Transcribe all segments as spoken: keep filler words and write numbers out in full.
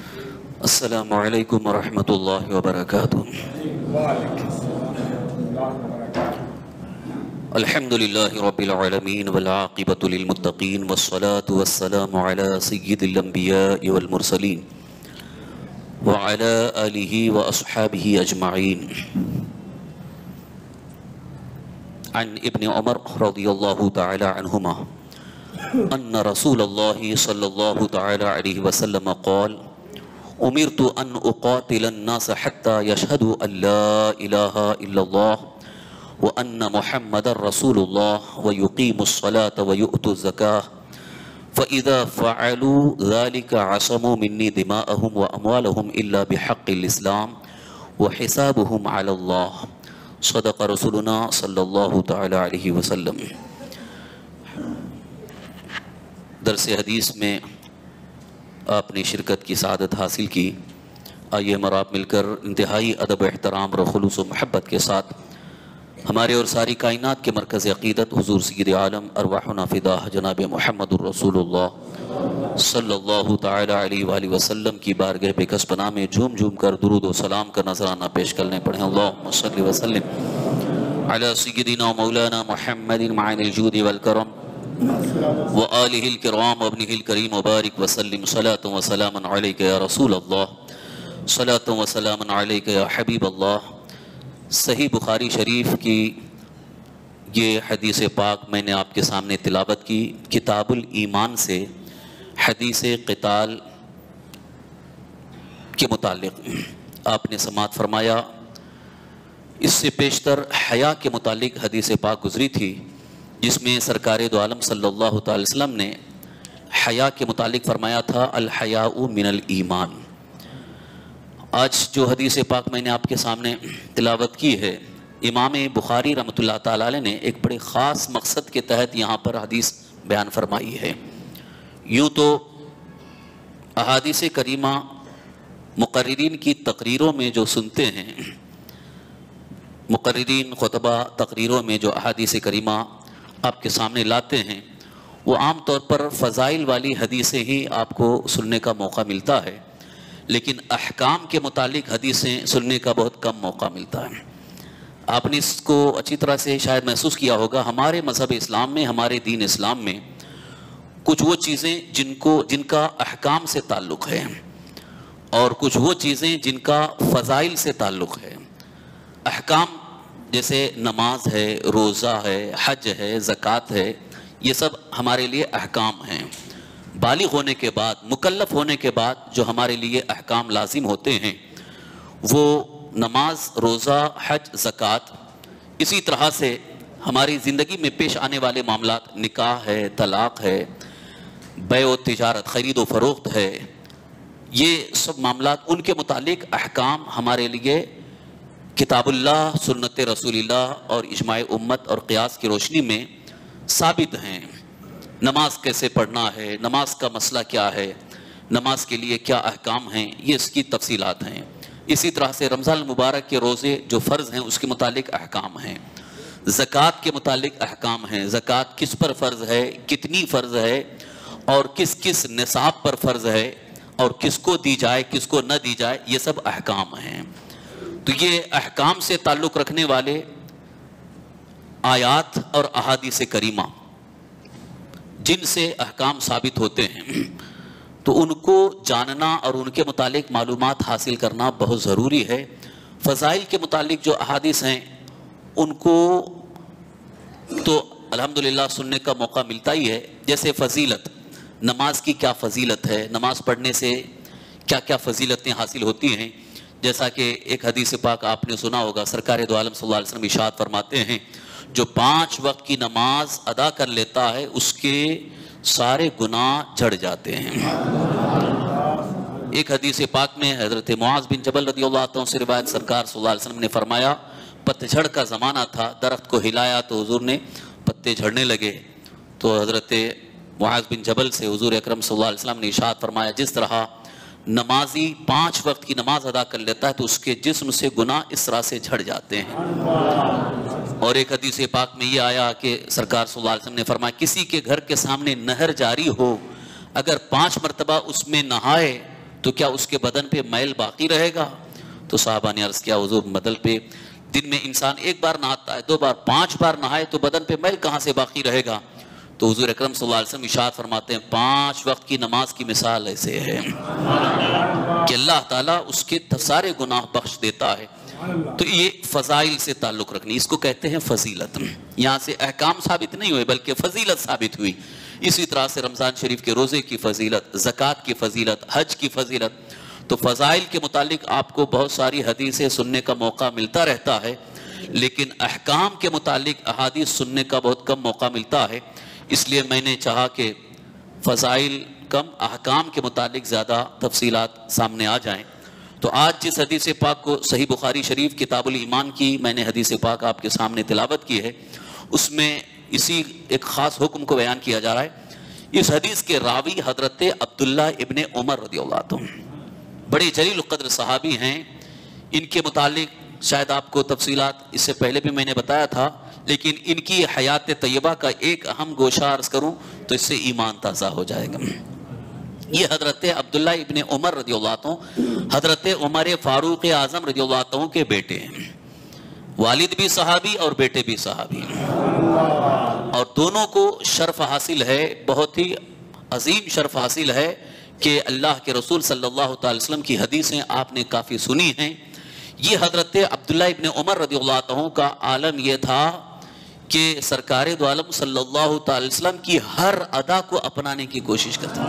السلام علیکم ورحمۃ اللہ وبرکاتہ۔ الحمد للہ رب العالمین والعاقبۃ للمتقین والصلاة والسلام علی سید الانبیاء والمرسلین وعلی آلہ واصحابہ اجمعین۔ عن ابن عمر رضی اللہ تعالی عنہما ان رسول اللہ صلی اللہ تعالی علیہ وسلم قال امرت ان اقاتل الناس حتى يشهدوا ان لا اله الا الله وان محمد رسول الله ويقيموا الصلاة ويؤتوا الزكاة فاذا فعلوا ذلك عصموا مني دماءهم واموالهم الا بحق الاسلام وحسابهم على الله۔ صدق رسولنا صلی اللہ تعالی علیہ وسلم۔ درس حدیث میں آپ نے شرکت کی سعادت حاصل کی۔ آئیے ہم اور آپ مل کر انتہائی ادب و احترام اور خلوص و محبت کے ساتھ ہمارے اور ساری کائنات کے مرکز عقیدت حضور سید عالم ارواحنا فداہ جناب محمد الرسول اللہ صلی اللہ تعالی علیہ وآلہ وسلم کی بارگاہ بکس پناہ میں جھوم جھوم کر درود و سلام کا نذرانہ پیش کرنے پڑھیں۔ اللہم صلی وسلم علی سیدنا مولانا محمد معین الجود والکرم وآلہ الکرام وابنہ الکریم وبارک وسلم صلاة و سلاما علیک یا رسول اللہ صلاة و سلاما علیک یا حبیب اللہ۔ صحیح بخاری شریف کی یہ حدیث پاک میں نے آپ کے سامنے تلاوت کی، کتاب الایمان سے حدیث قتال کے متعلق آپ نے سماعت فرمایا۔ اس سے پیشتر حیا کے متعلق حدیث پاک گزری تھی، جس میں سرکار دو عالم صلی اللہ تعالی وسلم نے حیا کے متعلق فرمایا تھا الحیاء من الایمان۔ آج جو حدیث پاک میں نے آپ کے سامنے تلاوت کی ہے، امام بخاری رحمۃ اللہ تعالی علیہ نے ایک بڑے خاص مقصد کے تحت یہاں پر حدیث بیان فرمائی ہے۔ یوں تو احادیث کریمہ مقررین کی تقریروں میں جو سنتے ہیں، مقررین خطبہ تقریروں میں جو احادیث کریمہ آپ کے سامنے لاتے ہیں، وہ عام طور پر فضائل والی حدیثیں ہی آپ کو سننے کا موقع ملتا ہے، لیکن احکام کے متعلق حدیثیں سننے کا بہت کم موقع ملتا ہے۔ آپ نے اس کو اچھی طرح سے شاید محسوس کیا ہوگا، ہمارے مذہب اسلام میں، ہمارے دین اسلام میں کچھ وہ چیزیں جن کو جن کا احکام سے تعلق ہے، اور کچھ وہ چیزیں جن کا فضائل سے تعلق ہے۔ احکام جیسے نماز ہے، روزہ ہے، حج ہے، زکوٰۃ ہے، یہ سب ہمارے لیے احکام ہیں۔ بالغ ہونے کے بعد، مکلف ہونے کے بعد جو ہمارے لیے احکام لازم ہوتے ہیں، وہ نماز، روزہ، حج، زکوٰۃ۔ اسی طرح سے ہماری زندگی میں پیش آنے والے معاملات، نکاح ہے، طلاق ہے، بیع و تجارت، خرید و فروخت ہے، یہ سب معاملات، ان کے متعلق احکام ہمارے لیے کتاب اللہ، سنت رسول اللہ اور اجماع امت اور قیاس کی روشنی میں ثابت ہیں۔ نماز کیسے پڑھنا ہے، نماز کا مسئلہ کیا ہے، نماز کے لیے کیا احکام ہیں، یہ اس کی تفصیلات ہیں۔ اسی طرح سے رمضان المبارک کے روزے جو فرض ہیں، اس کے متعلق احکام ہیں۔ زکوٰۃ کے متعلق احکام ہیں، زکوٰۃ کس پر فرض ہے، کتنی فرض ہے، اور کس کس نصاب پر فرض ہے، اور کس کو دی جائے، کس کو نہ دی جائے، یہ سب احکام ہیں۔ تو یہ احکام سے تعلق رکھنے والے آیات اور احادیث کریمہ جن سے احکام ثابت ہوتے ہیں، تو ان کو جاننا اور ان کے متعلق معلومات حاصل کرنا بہت ضروری ہے۔ فضائل کے متعلق جو احادیث ہیں، ان کو تو الحمدللہ سننے کا موقع ملتا ہی ہے۔ جیسے فضیلت، نماز کی کیا فضیلت ہے، نماز پڑھنے سے کیا کیا فضیلتیں حاصل ہوتی ہیں۔ جیسا کہ ایک حدیث پاک آپ نے سنا ہوگا، سرکار دو عالم صلی اللہ علیہ وسلم ارشاد فرماتے ہیں، جو پانچ وقت کی نماز ادا کر لیتا ہے، اس کے سارے گناہ جھڑ جاتے ہیں۔ ایک حدیث پاک میں حضرت معاذ بن جبل رضی اللہ عنہ سے روایت، سرکار صلی اللہ علیہ وسلم نے فرمایا، پتے جھڑ کا زمانہ تھا، درخت کو ہلایا تو حضور نے پتے جھڑنے لگے، تو حضرت معاذ بن جبل سے حضور اکرم صلی اللہ علیہ وسلم نے ارشاد فرمایا، جس طرح نمازی پانچ وقت کی نماز ادا کر لیتا ہے تو اس کے جسم سے گناہ اس طرح سے جھڑ جاتے ہیں۔ اور ایک حدیث پاک میں یہ آیا کہ سرکار صلی اللہ علیہ وسلم نے فرمایا، کسی کے گھر کے سامنے نہر جاری ہو، اگر پانچ مرتبہ اس میں نہائے تو کیا اس کے بدن پہ میل باقی رہے گا؟ تو صحابہ نے عرض کیا حضور بدن پہ دن میں انسان ایک بار نہاتا ہے، دو بار، پانچ بار نہائے تو بدن پہ میل کہاں سے باقی رہے گا؟ تو حضور اکرم صلی اللہ علیہ وسلم ارشاد فرماتے ہیں پانچ وقت کی نماز کی مثال ایسے ہے کہ اللہ تعالیٰ اس کے سارے گناہ بخش دیتا ہے۔ تو یہ فضائل سے تعلق رکھنی، اس کو کہتے ہیں فضیلت۔ یہاں سے احکام ثابت نہیں ہوئے بلکہ فضیلت ثابت ہوئی۔ اسی طرح سے رمضان شریف کے روزے کی فضیلت، زکوٰۃ کی فضیلت، حج کی فضیلت۔ تو فضائل کے متعلق آپ کو بہت ساری حدیثیں سننے کا موقع ملتا رہتا ہے، لیکن احکام کے متعلق احادیث سننے کا بہت کم موقع ملتا ہے۔ اس لیے میں نے چاہا کہ فضائل کم، احکام کے متعلق زیادہ تفصیلات سامنے آ جائیں۔ تو آج جس حدیث پاک کو صحیح بخاری شریف کتاب الایمان کی میں نے حدیث پاک آپ کے سامنے تلاوت کی ہے، اس میں اسی ایک خاص حکم کو بیان کیا جا رہا ہے۔ اس حدیث کے راوی حضرت عبداللہ ابن عمر رضی اللہ عنہ بڑے جلیل القدر صحابی ہیں۔ ان کے متعلق شاید آپ کو تفصیلات اس سے پہلے بھی میں نے بتایا تھا، لیکن ان کی حیات طیبہ کا ایک اہم گوشہ عرض کروں تو اس سے ایمان تازہ ہو جائے گا۔ یہ حضرت عبداللہ ابن عمر رضی اللہ عنہ حضرت عمر فاروق اعظم رضی اللہ عنہ کے بیٹے ہیں، والد بھی صحابی اور بیٹے بھی صحابی، اور دونوں کو شرف حاصل ہے، بہت ہی عظیم شرف حاصل ہے کہ اللہ کے رسول صلی اللہ تعالی وسلم کی حدیثیں آپ نے کافی سنی ہیں۔ یہ حضرت عبداللہ ابن عمر رضی اللہ عنہ کا عالم یہ تھا کہ سرکار دو عالم صلی اللہ تعالی وسلم کی ہر ادا کو اپنانے کی کوشش کرتے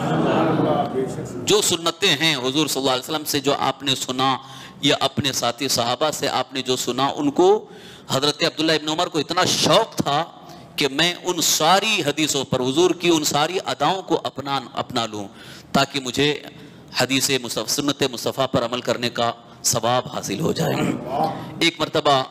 ہیں۔ جو سنتیں ہیں حضور صلی اللہ علیہ وسلم سے جو آپ نے سنا یا اپنے ساتھی صحابہ سے آپ نے جو سنا، ان کو حضرت عبداللہ ابن عمر کو اتنا شوق تھا کہ میں ان ساری حدیثوں پر، حضور کی ان ساری اداؤں کو اپنا اپنا لوں تاکہ مجھے حدیث مصطفیٰ سنت مصطفیٰ پر عمل کرنے کا ثواب حاصل ہو جائے۔ ایک مرتبہ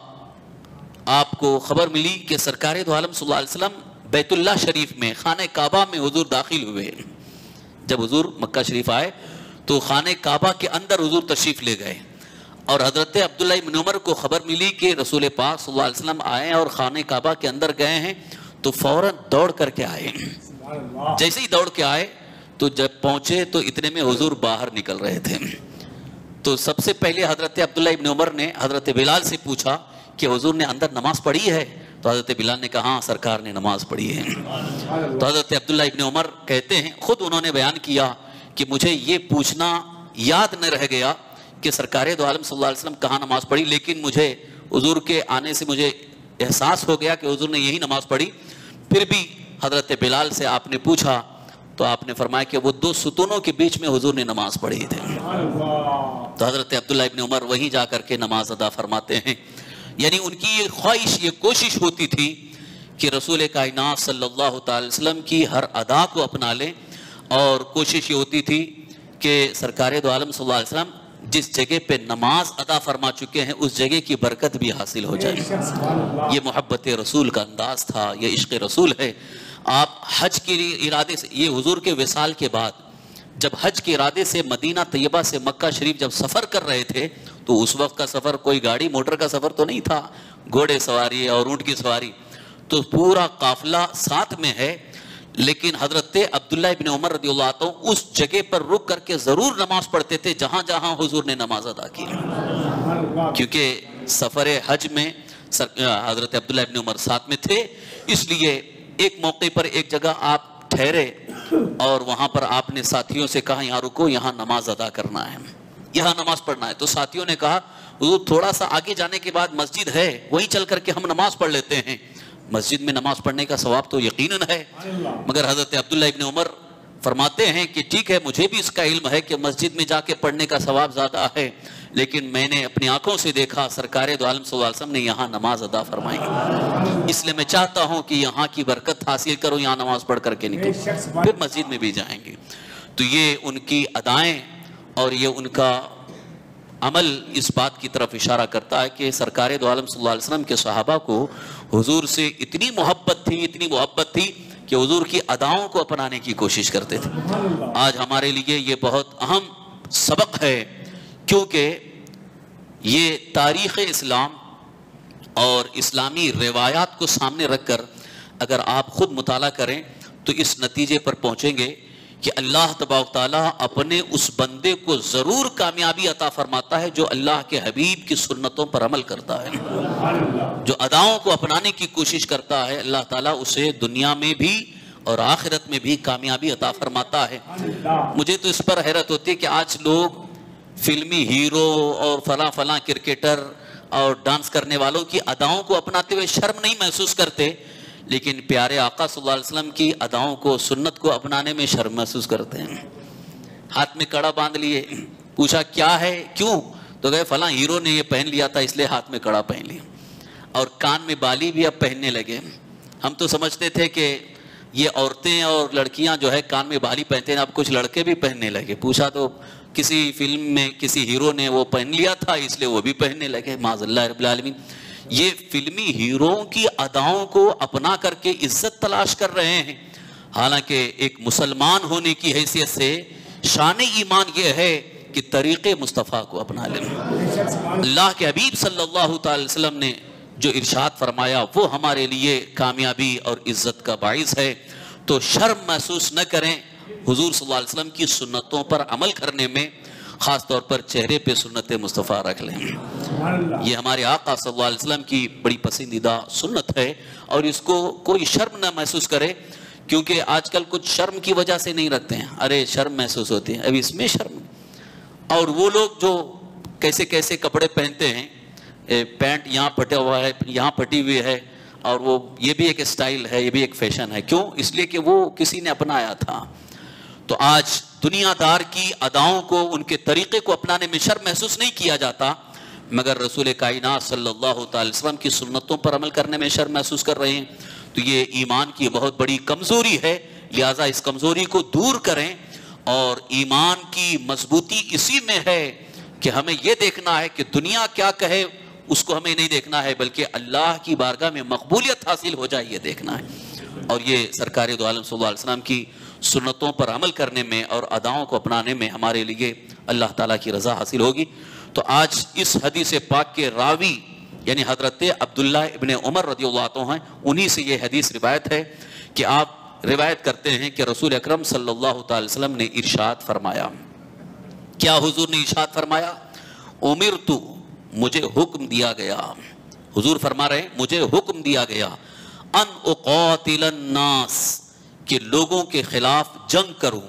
آپ کو خبر ملی کہ سرکار دو عالم صلی اللہ علیہ وسلم بیت اللہ شریف میں خانہ کعبہ میں حضور داخل ہوئے۔ جب حضور مکہ شریف آئے تو خانہ کعبہ کے اندر حضور تشریف لے گئے، اور حضرت عبداللہ ابن عمر کو خبر ملی کہ رسول پاک صلی اللہ علیہ وسلم آئے اور خانہ کعبہ کے اندر گئے ہیں، تو فوراً دوڑ کر کے آئے۔ جیسے ہی دوڑ کے آئے تو جب پہنچے تو اتنے میں حضور باہر نکل رہے تھے۔ تو سب سے پہلے حضرت عبداللہ ابن عمر نے حضرت بلال سے پوچھا کہ حضور نے اندر نماز پڑھی ہے؟ تو حضرت بلال نے کہا ہاں سرکار نے نماز پڑھی ہے۔ تو حضرت عبداللہ ابن عمر کہتے ہیں، خود انہوں نے بیان کیا کہ مجھے یہ پوچھنا یاد نہ رہ گیا کہ سرکار دو عالم صلی اللہ علیہ وسلم کہاں نماز پڑھی، لیکن مجھے حضور کے آنے سے مجھے احساس ہو گیا کہ حضور نے یہی نماز پڑھی۔ پھر بھی حضرت بلال سے آپ نے پوچھا تو آپ نے فرمایا کہ وہ دو ستونوں کے بیچ میں حضور نے نماز پڑھی تھی۔ تو حضرت عبداللہ ابن عمر وہیں جا کر کے نماز ادا فرماتے ہیں۔ یعنی ان کی یہ خواہش، یہ کوشش ہوتی تھی کہ رسول کائنات صلی اللہ تعالی وسلم کی ہر ادا کو اپنا لیں، اور کوشش یہ ہوتی تھی کہ سرکار دو عالم صلی اللہ علیہ وسلم جس جگہ پہ نماز ادا فرما چکے ہیں اس جگہ کی برکت بھی حاصل ہو جائے۔ یہ محبت رسول کا انداز تھا، یہ عشق رسول ہے۔ آپ حج کے ارادے سے، یہ حضور کے وصال کے بعد جب حج کے ارادے سے مدینہ طیبہ سے مکہ شریف جب سفر کر رہے تھے، تو اس وقت کا سفر کوئی گاڑی موٹر کا سفر تو نہیں تھا، گھوڑے سواری اور اونٹ کی سواری، تو پورا قافلہ ساتھ میں ہے، لیکن حضرت عبداللہ ابن عمر رضی اللہ عنہ اس جگہ پر رک کر کے ضرور نماز پڑھتے تھے جہاں جہاں حضور نے نماز ادا کی، کیونکہ سفر حج میں حضرت عبداللہ ابن عمر ساتھ میں تھے۔ اس لیے ایک موقع پر ایک جگہ آپ ٹھہرے اور وہاں پر آپ نے ساتھیوں سے کہا یہاں رکو، یہاں نماز ادا کرنا ہے، یہاں نماز پڑھنا ہے۔ تو ساتھیوں نے کہا حضور تھوڑا سا آگے جانے کے بعد مسجد ہے، وہیں چل کر کے ہم نماز پڑھ لیتے ہیں۔ مسجد میں نماز پڑھنے کا ثواب تو یقیناً ہے، مگر حضرت عبداللہ ابن عمر فرماتے ہیں کہ ٹھیک ہے مجھے بھی اس کا علم ہے کہ مسجد میں جا کے پڑھنے کا ثواب زیادہ ہے، لیکن میں نے اپنی آنکھوں سے دیکھا سرکار دو عالم صلی اللہ علیہ وسلم نے یہاں نماز ادا فرمائی، اس لیے میں چاہتا ہوں کہ یہاں کی برکت حاصل کرو، یہاں نماز پڑھ کر کے نکلو، پھر مسجد میں بھی جائیں گے۔ تو یہ ان کی ادائیں اور یہ ان کا عمل اس بات کی طرف اشارہ کرتا ہے کہ سرکار دو عالم صلی اللہ علیہ وسلم کے صحابہ کو حضور سے اتنی محبت تھی، اتنی محبت تھی کہ حضور کی اداؤں کو اپنانے کی کوشش کرتے تھے۔ آج ہمارے لیے یہ بہت اہم سبق ہے، کیونکہ یہ تاریخ اسلام اور اسلامی روایات کو سامنے رکھ کر اگر آپ خود مطالعہ کریں تو اس نتیجے پر پہنچیں گے کہ اللہ تبارک تعالیٰ اپنے اس بندے کو ضرور کامیابی عطا فرماتا ہے جو اللہ کے حبیب کی سنتوں پر عمل کرتا ہے، جو اداؤں کو اپنانے کی کوشش کرتا ہے، اللہ تعالیٰ اسے دنیا میں بھی اور آخرت میں بھی کامیابی عطا فرماتا ہے۔ مجھے تو اس پر حیرت ہوتی ہے کہ آج لوگ فلمی ہیرو اور فلاں فلاں کرکٹر اور ڈانس کرنے والوں کی اداؤں کو اپناتے ہوئے شرم نہیں محسوس کرتے، لیکن پیارے آقا صلی اللہ علیہ وسلم کی اداؤں کو، سنت کو اپنانے میں شرم محسوس کرتے ہیں۔ ہاتھ میں کڑا باندھ لیے، پوچھا کیا ہے، کیوں؟ تو گئے فلاں ہیرو نے یہ پہن لیا تھا اس لیے ہاتھ میں کڑا پہن لیا، اور کان میں بالی بھی اب پہننے لگے۔ ہم تو سمجھتے تھے کہ یہ عورتیں اور لڑکیاں جو ہے کان میں بالی پہنتے ہیں، اب کچھ لڑکے بھی پہننے لگے۔ پوچھا تو کسی فلم میں کسی ہیرو نے وہ پہن لیا تھا اس لیے وہ بھی پہننے لگے، معاذ اللہ رب العالمین۔ یہ فلمی ہیروؤں کی اداؤں کو اپنا کر کے عزت تلاش کر رہے ہیں، حالانکہ ایک مسلمان ہونے کی حیثیت سے شان ایمان یہ ہے کہ طریق مصطفیٰ کو اپنا لیں۔ اللہ کے حبیب صلی اللہ تعالی وسلم نے جو ارشاد فرمایا وہ ہمارے لیے کامیابی اور عزت کا باعث ہے، تو شرم محسوس نہ کریں حضور صلی اللہ علیہ وسلم کی سنتوں پر عمل کرنے میں، خاص طور پر چہرے پہ سنت مصطفیٰ رکھ لیں۔ یہ ہمارے آقا صلی اللہ علیہ وسلم کی بڑی پسندیدہ سنت ہے، اور اس کو کوئی شرم نہ محسوس کرے، کیونکہ آج کل کچھ شرم کی وجہ سے نہیں رکھتے ہیں، ارے شرم محسوس ہوتی ہے، اب اس میں شرم۔ اور وہ لوگ جو کیسے کیسے کپڑے پہنتے ہیں، پینٹ یہاں پھٹا ہوا ہے، یہاں پھٹی ہوئی ہے، اور وہ یہ بھی ایک اسٹائل ہے، یہ بھی ایک فیشن ہے، کیوں؟ اس لیے کہ وہ کسی نے اپنایا تھا۔ تو آج دنیا دار کی اداؤں کو، ان کے طریقے کو اپنانے میں شرم محسوس نہیں کیا جاتا، مگر رسول کائنات صلی اللہ تعالی وسلم کی سنتوں پر عمل کرنے میں شرم محسوس کر رہے ہیں۔ تو یہ ایمان کی بہت بڑی کمزوری ہے، لہٰذا اس کمزوری کو دور کریں، اور ایمان کی مضبوطی اسی میں ہے کہ ہمیں یہ دیکھنا ہے کہ دنیا کیا کہے اس کو ہمیں نہیں دیکھنا ہے، بلکہ اللہ کی بارگاہ میں مقبولیت حاصل ہو جائے یہ دیکھنا ہے۔ اور یہ سرکار دو عالم صلی اللہ علیہ وسلم کی سنتوں پر عمل کرنے میں اور اداؤں کو اپنانے میں ہمارے لیے اللہ تعالیٰ کی رضا حاصل ہوگی۔ تو آج اس حدیث پاک کے راوی یعنی حضرت عبداللہ ابن عمر رضی اللہ عنہ ہیں، انہی سے یہ حدیث روایت ہے کہ آپ روایت کرتے ہیں کہ رسول اکرم صلی اللہ تعالی وسلم نے ارشاد فرمایا۔ کیا حضور نے ارشاد فرمایا؟ امرت، مجھے حکم دیا گیا، حضور فرما رہے ہیں مجھے حکم دیا گیا، ان اقاتل الناس، کہ لوگوں کے خلاف جنگ کروں،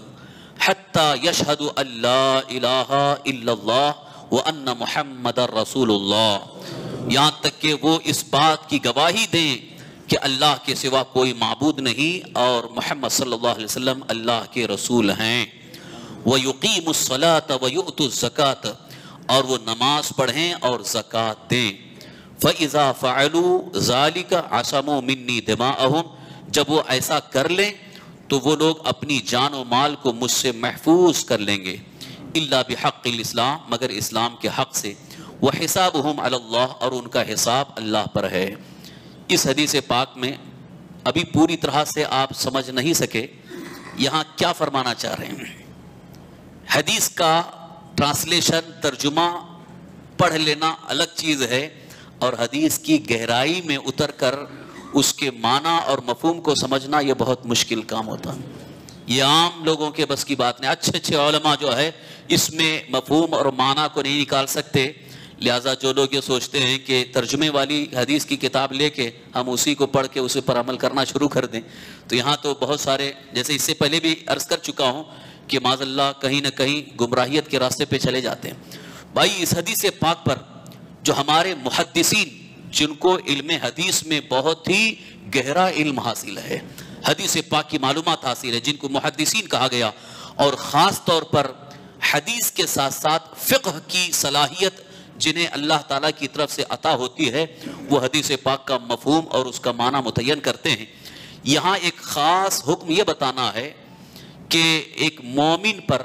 حتی یشہد ان لا الہ الا اللہ وان محمد رسول اللہ، یہاں تک کہ وہ اس بات کی گواہی دیں کہ اللہ کے سوا کوئی معبود نہیں اور محمد صلی اللہ علیہ وسلم اللہ کے رسول ہیں، وَيُقِيمُ الصَّلَاةَ وَيُؤْتُ الزَّكَاةَ، اور وہ نماز پڑھیں اور زکوٰۃ دیں، فَإِذَا فَعَلُوا ذَلِكَ عَصَمُوا مِنِّي دِمَاءَهُمْ، جب وہ ایسا کر لیں تو وہ لوگ اپنی جان و مال کو مجھ سے محفوظ کر لیں گے، إِلَّا بِحَقِّ الْإِسْلَامِ، مگر اسلام کے حق سے، وَحِسَابُهُمْ عَلَى اللَّهِ، اور ان کا حساب اللہ پر ہے۔ اس حدیث پاک میں ابھی پوری طرح سے آپ سمجھ نہیں سکے یہاں کیا فرمانا چاہ رہے ہیں۔ حدیث کا ٹرانسلیشن، ترجمہ پڑھ لینا الگ چیز ہے، اور حدیث کی گہرائی میں اتر کر اس کے معنی اور مفہوم کو سمجھنا یہ بہت مشکل کام ہوتا ہے۔ یہ عام لوگوں کے بس کی بات نہیں، اچھے اچھے علماء جو ہے اس میں مفہوم اور معنی کو نہیں نکال سکتے، لہٰذا جو لوگ یہ سوچتے ہیں کہ ترجمے والی حدیث کی کتاب لے کے ہم اسی کو پڑھ کے اسی پر عمل کرنا شروع کر دیں، تو یہاں تو بہت سارے، جیسے اس سے پہلے بھی عرض کر چکا ہوں کہ معاذ اللہ کہیں نہ کہیں گمراہیت کے راستے پہ چلے جاتے ہیں۔ بھائی اس حدیث پاک پر جو ہمارے محدثین، جن کو علم حدیث میں بہت ہی گہرا علم حاصل ہے، حدیث پاک کی معلومات حاصل ہے، جن کو محدثین کہا گیا، اور خاص طور پر حدیث کے ساتھ ساتھ فقہ کی صلاحیت جنہیں اللہ تعالیٰ کی طرف سے عطا ہوتی ہے، وہ حدیث پاک کا مفہوم اور اس کا معنی متعین کرتے ہیں۔ یہاں ایک خاص حکم یہ بتانا ہے کہ ایک مومن پر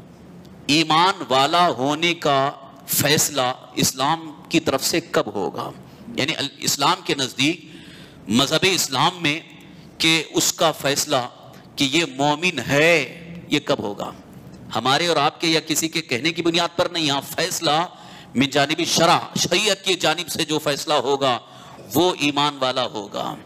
ایمان والا ہونے کا فیصلہ اسلام کی طرف سے کب ہوگا، یعنی اسلام کے نزدیک، مذہب اسلام میں، کہ اس کا فیصلہ کہ یہ مومن ہے یہ کب ہوگا؟ ہمارے اور آپ کے یا کسی کے کہنے کی بنیاد پر نہیں، یہاں فیصلہ من جانب شرع، شریعت کی جانب سے جو فیصلہ ہوگا وہ ایمان والا ہوگا۔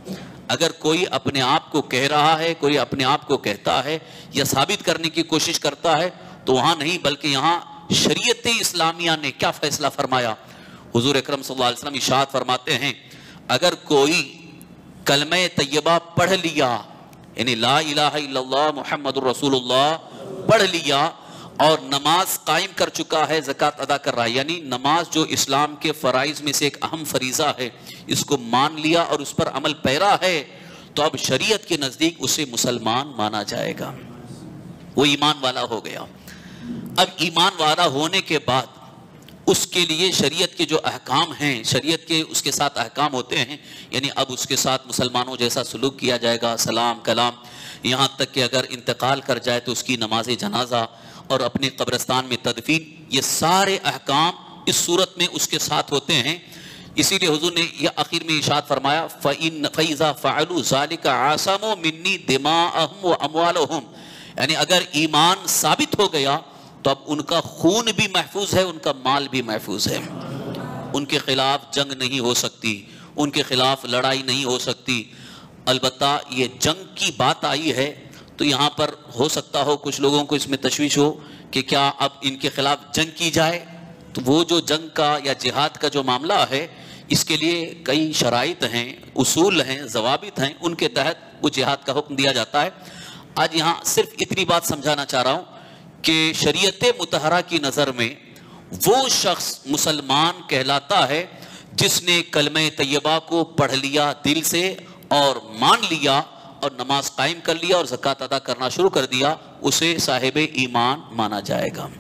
اگر کوئی اپنے آپ کو کہہ رہا ہے، کوئی اپنے آپ کو کہتا ہے یا ثابت کرنے کی کوشش کرتا ہے تو وہاں نہیں، بلکہ یہاں شریعت اسلامیہ نے کیا فیصلہ فرمایا؟ حضور اکرم صلی اللہ علیہ وسلم ارشاد فرماتے ہیں اگر کوئی کلمہ طیبہ پڑھ لیا، یعنی لا الہ الا اللہ محمد الرسول اللہ پڑھ لیا اور نماز قائم کر چکا ہے، زکوٰۃ ادا کر رہا ہے، یعنی نماز جو اسلام کے فرائض میں سے ایک اہم فریضہ ہے، اس کو مان لیا اور اس پر عمل پیرا ہے، تو اب شریعت کے نزدیک اسے مسلمان مانا جائے گا، وہ ایمان والا ہو گیا۔ اب ایمان والا ہونے کے بعد اس کے لیے شریعت کے جو احکام ہیں، شریعت کے اس کے ساتھ احکام ہوتے ہیں، یعنی اب اس کے ساتھ مسلمانوں جیسا سلوک کیا جائے گا، سلام کلام، یہاں تک کہ اگر انتقال کر جائے تو اس کی نماز جنازہ اور اپنے قبرستان میں تدفین، یہ سارے احکام اس صورت میں اس کے ساتھ ہوتے ہیں۔ اسی لیے حضور نے یہ آخر میں ارشاد فرمایا فَإِنَّ فَإِذَا فَعَلُوا ذَلِكَ عَاصَمُوا مِنِّي دِمَاءَهُمْ وَأَمْوَالَهُمْ، یعنی اگر ایمان ثابت ہو گیا تو اب ان کا خون بھی محفوظ ہے، ان کا مال بھی محفوظ ہے، ان کے خلاف جنگ نہیں ہو سکتی، ان کے خلاف لڑائی نہیں ہو سکتی۔ البتہ یہ جنگ کی بات آئی ہے تو یہاں پر ہو سکتا ہو کچھ لوگوں کو اس میں تشویش ہو کہ کیا اب ان کے خلاف جنگ کی جائے، تو وہ جو جنگ کا یا جہاد کا جو معاملہ ہے اس کے لیے کئی شرائط ہیں، اصول ہیں، ضوابط ہیں، ان کے تحت وہ جہاد کا حکم دیا جاتا ہے۔ آج یہاں صرف اتنی بات سمجھانا چاہ رہا ہوں کہ شریعت مطہرہ کی نظر میں وہ شخص مسلمان کہلاتا ہے جس نے کلمہ طیبہ کو پڑھ لیا دل سے اور مان لیا اور نماز قائم کر لیا اور زکوٰۃ ادا کرنا شروع کر دیا، اسے صاحب ایمان مانا جائے گا۔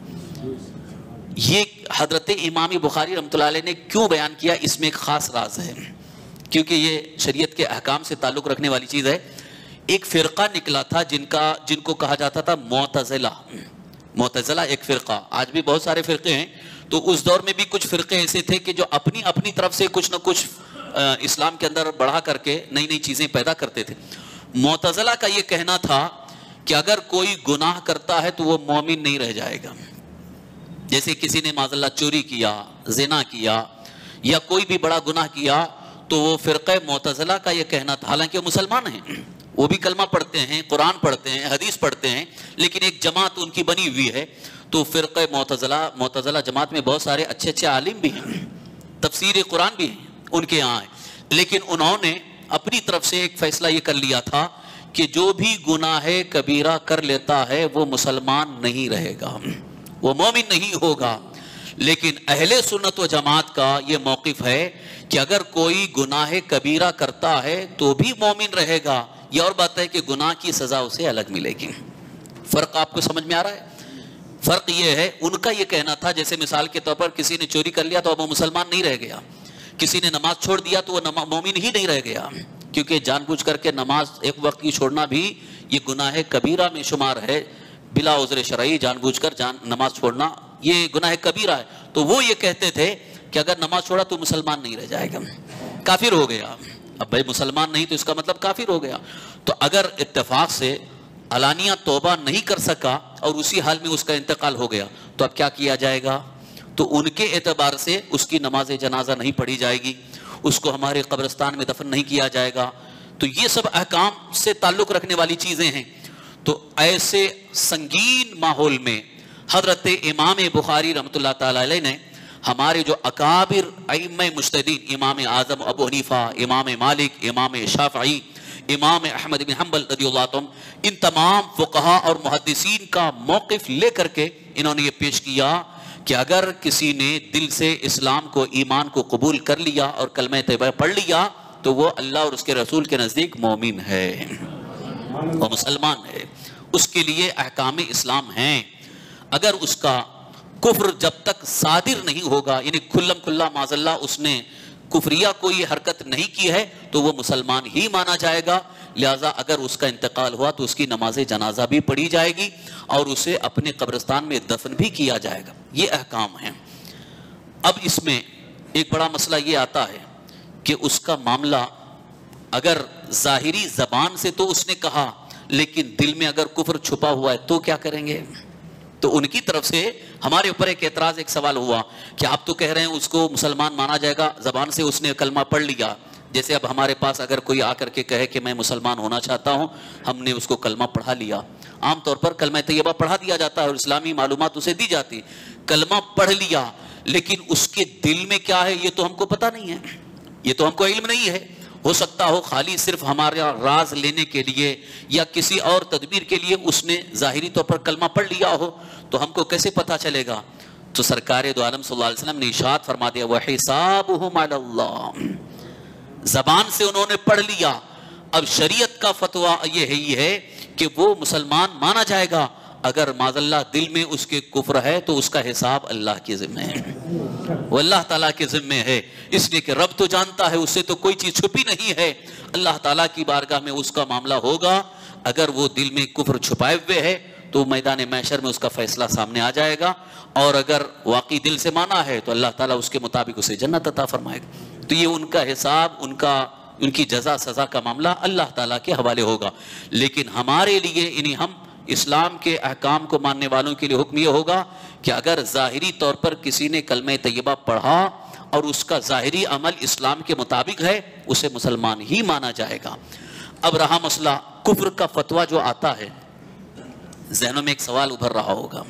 یہ حضرت امام بخاری رحمۃ اللہ علیہ نے کیوں بیان کیا، اس میں ایک خاص راز ہے، کیونکہ یہ شریعت کے احکام سے تعلق رکھنے والی چیز ہے۔ ایک فرقہ نکلا تھا جن کا جن کو کہا جاتا تھا معتزلہ۔ معتزلہ ایک فرقہ، آج بھی بہت سارے فرقے ہیں، تو اس دور میں بھی کچھ فرقے ایسے تھے کہ جو اپنی اپنی طرف سے کچھ نہ کچھ اسلام کے اندر بڑھا کر کے نئی نئی چیزیں پیدا کرتے تھے۔ معتزلہ کا یہ کہنا تھا کہ اگر کوئی گناہ کرتا ہے تو وہ مومن نہیں رہ جائے گا، جیسے کسی نے معاذ اللہ چوری کیا، زنا کیا یا کوئی بھی بڑا گناہ کیا، تو وہ فرقہ معتزلہ کا یہ کہنا تھا، حالانکہ وہ مسلمان ہیں، وہ بھی کلمہ پڑھتے ہیں، قرآن پڑھتے ہیں، حدیث پڑھتے ہیں، لیکن ایک جماعت ان کی بنی ہوئی ہے۔ تو فرقہ معتزلہ معتزلہ جماعت میں بہت سارے اچھے اچھے عالم بھی ہیں، تفسیر قرآن بھی ہیں ان کے یہاں ہے، لیکن انہوں نے اپنی طرف سے ایک فیصلہ یہ کر لیا تھا کہ جو بھی گناہ کبیرہ کر لیتا ہے وہ مسلمان نہیں رہے گا، وہ مومن نہیں ہوگا۔ لیکن اہل سنت و جماعت کا یہ موقف ہے کہ اگر کوئی گناہ کبیرہ کرتا ہے تو بھی مومن رہے گا، یہ اور بات ہے کہ گناہ کی سزا اسے الگ ملے گی۔ فرق آپ کو سمجھ میں آ رہا ہے؟ فرق یہ ہے، ان کا یہ کہنا تھا جیسے مثال کے طور پر کسی نے چوری کر لیا تو اب وہ مسلمان نہیں رہ گیا، کسی نے نماز چھوڑ دیا تو وہ مومن ہی نہیں رہ گیا، کیونکہ جان بوجھ کر کے نماز ایک وقت کی چھوڑنا بھی یہ گناہ کبیرہ میں شمار ہے، بلا عذر شرعی جان بوجھ کر جان نماز چھوڑنا یہ گناہ کبیرہ ہے۔ تو وہ یہ کہتے تھے کہ اگر نماز چھوڑا تو مسلمان نہیں رہ جائے گا، کافر ہو گیا۔ اب بھائی مسلمان نہیں تو اس کا مطلب کافر ہو گیا۔ تو اگر اتفاق سے علانیہ توبہ نہیں کر سکا اور اسی حال میں اس کا انتقال ہو گیا تو اب کیا کیا جائے گا؟ تو ان کے اعتبار سے اس کی نماز جنازہ نہیں پڑھی جائے گی، اس کو ہمارے قبرستان میں دفن نہیں کیا جائے گا۔ تو یہ سب احکام سے تعلق رکھنے والی چیزیں ہیں۔ تو ایسے سنگین ماحول میں حضرت امام بخاری رحمۃ اللہ تعالی علیہ نے ہمارے جو اکابر ائمہ مجتہدین، امام اعظم ابو حنیفہ، امام مالک، امام شافعی، امام احمد بن حنبل رضی اللہ عنہ، ان تمام فقہا اور محدثین کا موقف لے کر کے انہوں نے یہ پیش کیا کہ اگر کسی نے دل سے اسلام کو، ایمان کو قبول کر لیا اور کلمہ طیبہ پڑھ لیا تو وہ اللہ اور اس کے رسول کے نزدیک مومن ہے، وہ مسلمان ہے، اس کے لیے احکام اسلام ہیں۔ اگر اس کا کفر جب تک صادر نہیں ہوگا، یعنی کھلم کھلا معاذ اللہ اس نے کفریہ کوئی حرکت نہیں کی ہے تو وہ مسلمان ہی مانا جائے گا۔ لہٰذا اگر اس کا انتقال ہوا تو اس کی نماز جنازہ بھی پڑھی جائے گی اور اسے اپنے قبرستان میں دفن بھی کیا جائے گا۔ یہ احکام ہیں۔ اب اس میں ایک بڑا مسئلہ یہ آتا ہے کہ اس کا معاملہ اگر ظاہری زبان سے تو اس نے کہا لیکن دل میں اگر کفر چھپا ہوا ہے تو کیا کریں گے؟ تو ان کی طرف سے ہمارے اوپر ایک اعتراض، ایک سوال ہوا کہ آپ تو کہہ رہے ہیں اس کو مسلمان مانا جائے گا، زبان سے اس نے کلمہ پڑھ لیا جیسے اب ہمارے پاس اگر کوئی آ کر کے کہے کہ میں مسلمان ہونا چاہتا ہوں، ہم نے اس کو کلمہ پڑھا لیا، عام طور پر کلمہ طیبہ پڑھا دیا جاتا ہے اور اسلامی معلومات اسے دی جاتی، کلمہ پڑھ لیا، لیکن اس کے دل میں کیا ہے یہ تو ہم کو پتہ نہیں ہے، یہ تو ہم کو علم نہیں ہے۔ ہو سکتا ہو خالی صرف ہمارا راز لینے کے لیے یا کسی اور تدبیر کے لیے اس نے ظاہری طور پر کلمہ پڑھ لیا ہو، تو ہم کو کیسے پتہ چلے گا؟ تو سرکار دو عالم صلی اللہ علیہ وسلم نے ارشاد فرما دیا وَحِسَابُهُمْ عَلَى اللَّهِ، زبان سے انہوں نے پڑھ لیا، اب شریعت کا فتویٰ یہ ہے یہ ہے کہ وہ مسلمان مانا جائے گا، اگر معاذ اللہ دل میں اس کے کفر ہے تو اس کا حساب اللہ کے ذمہ ہے، وہ اللہ تعالیٰ کے ذمہ ہے، اس لیے کہ رب تو جانتا ہے، اس سے تو کوئی چیز چھپی نہیں ہے، اللہ تعالیٰ کی بارگاہ میں اس کا معاملہ ہوگا، اگر وہ دل میں کفر چھپائے ہوئے ہے تو میدان محشر میں اس کا فیصلہ سامنے آ جائے گا، اور اگر واقعی دل سے مانا ہے تو اللہ تعالیٰ اس کے مطابق اسے جنت عطا فرمائے گا۔ تو یہ ان کا حساب، ان کا ان کی جزا سزا کا معاملہ اللہ تعالیٰ کے حوالے ہوگا، لیکن ہمارے لیے یعنی ہم اسلام کے احکام کو ماننے والوں کے لیے حکم یہ ہوگا کہ اگر ظاہری طور پر کسی نے کلمہ طیبہ پڑھا اور اس کا ظاہری عمل اسلام کے مطابق ہے، اسے مسلمان ہی مانا جائے گا۔ اب رہا مسئلہ کفر کا فتویٰ جو آتا ہے، ذہنوں میں ایک سوال ابھر رہا ہوگا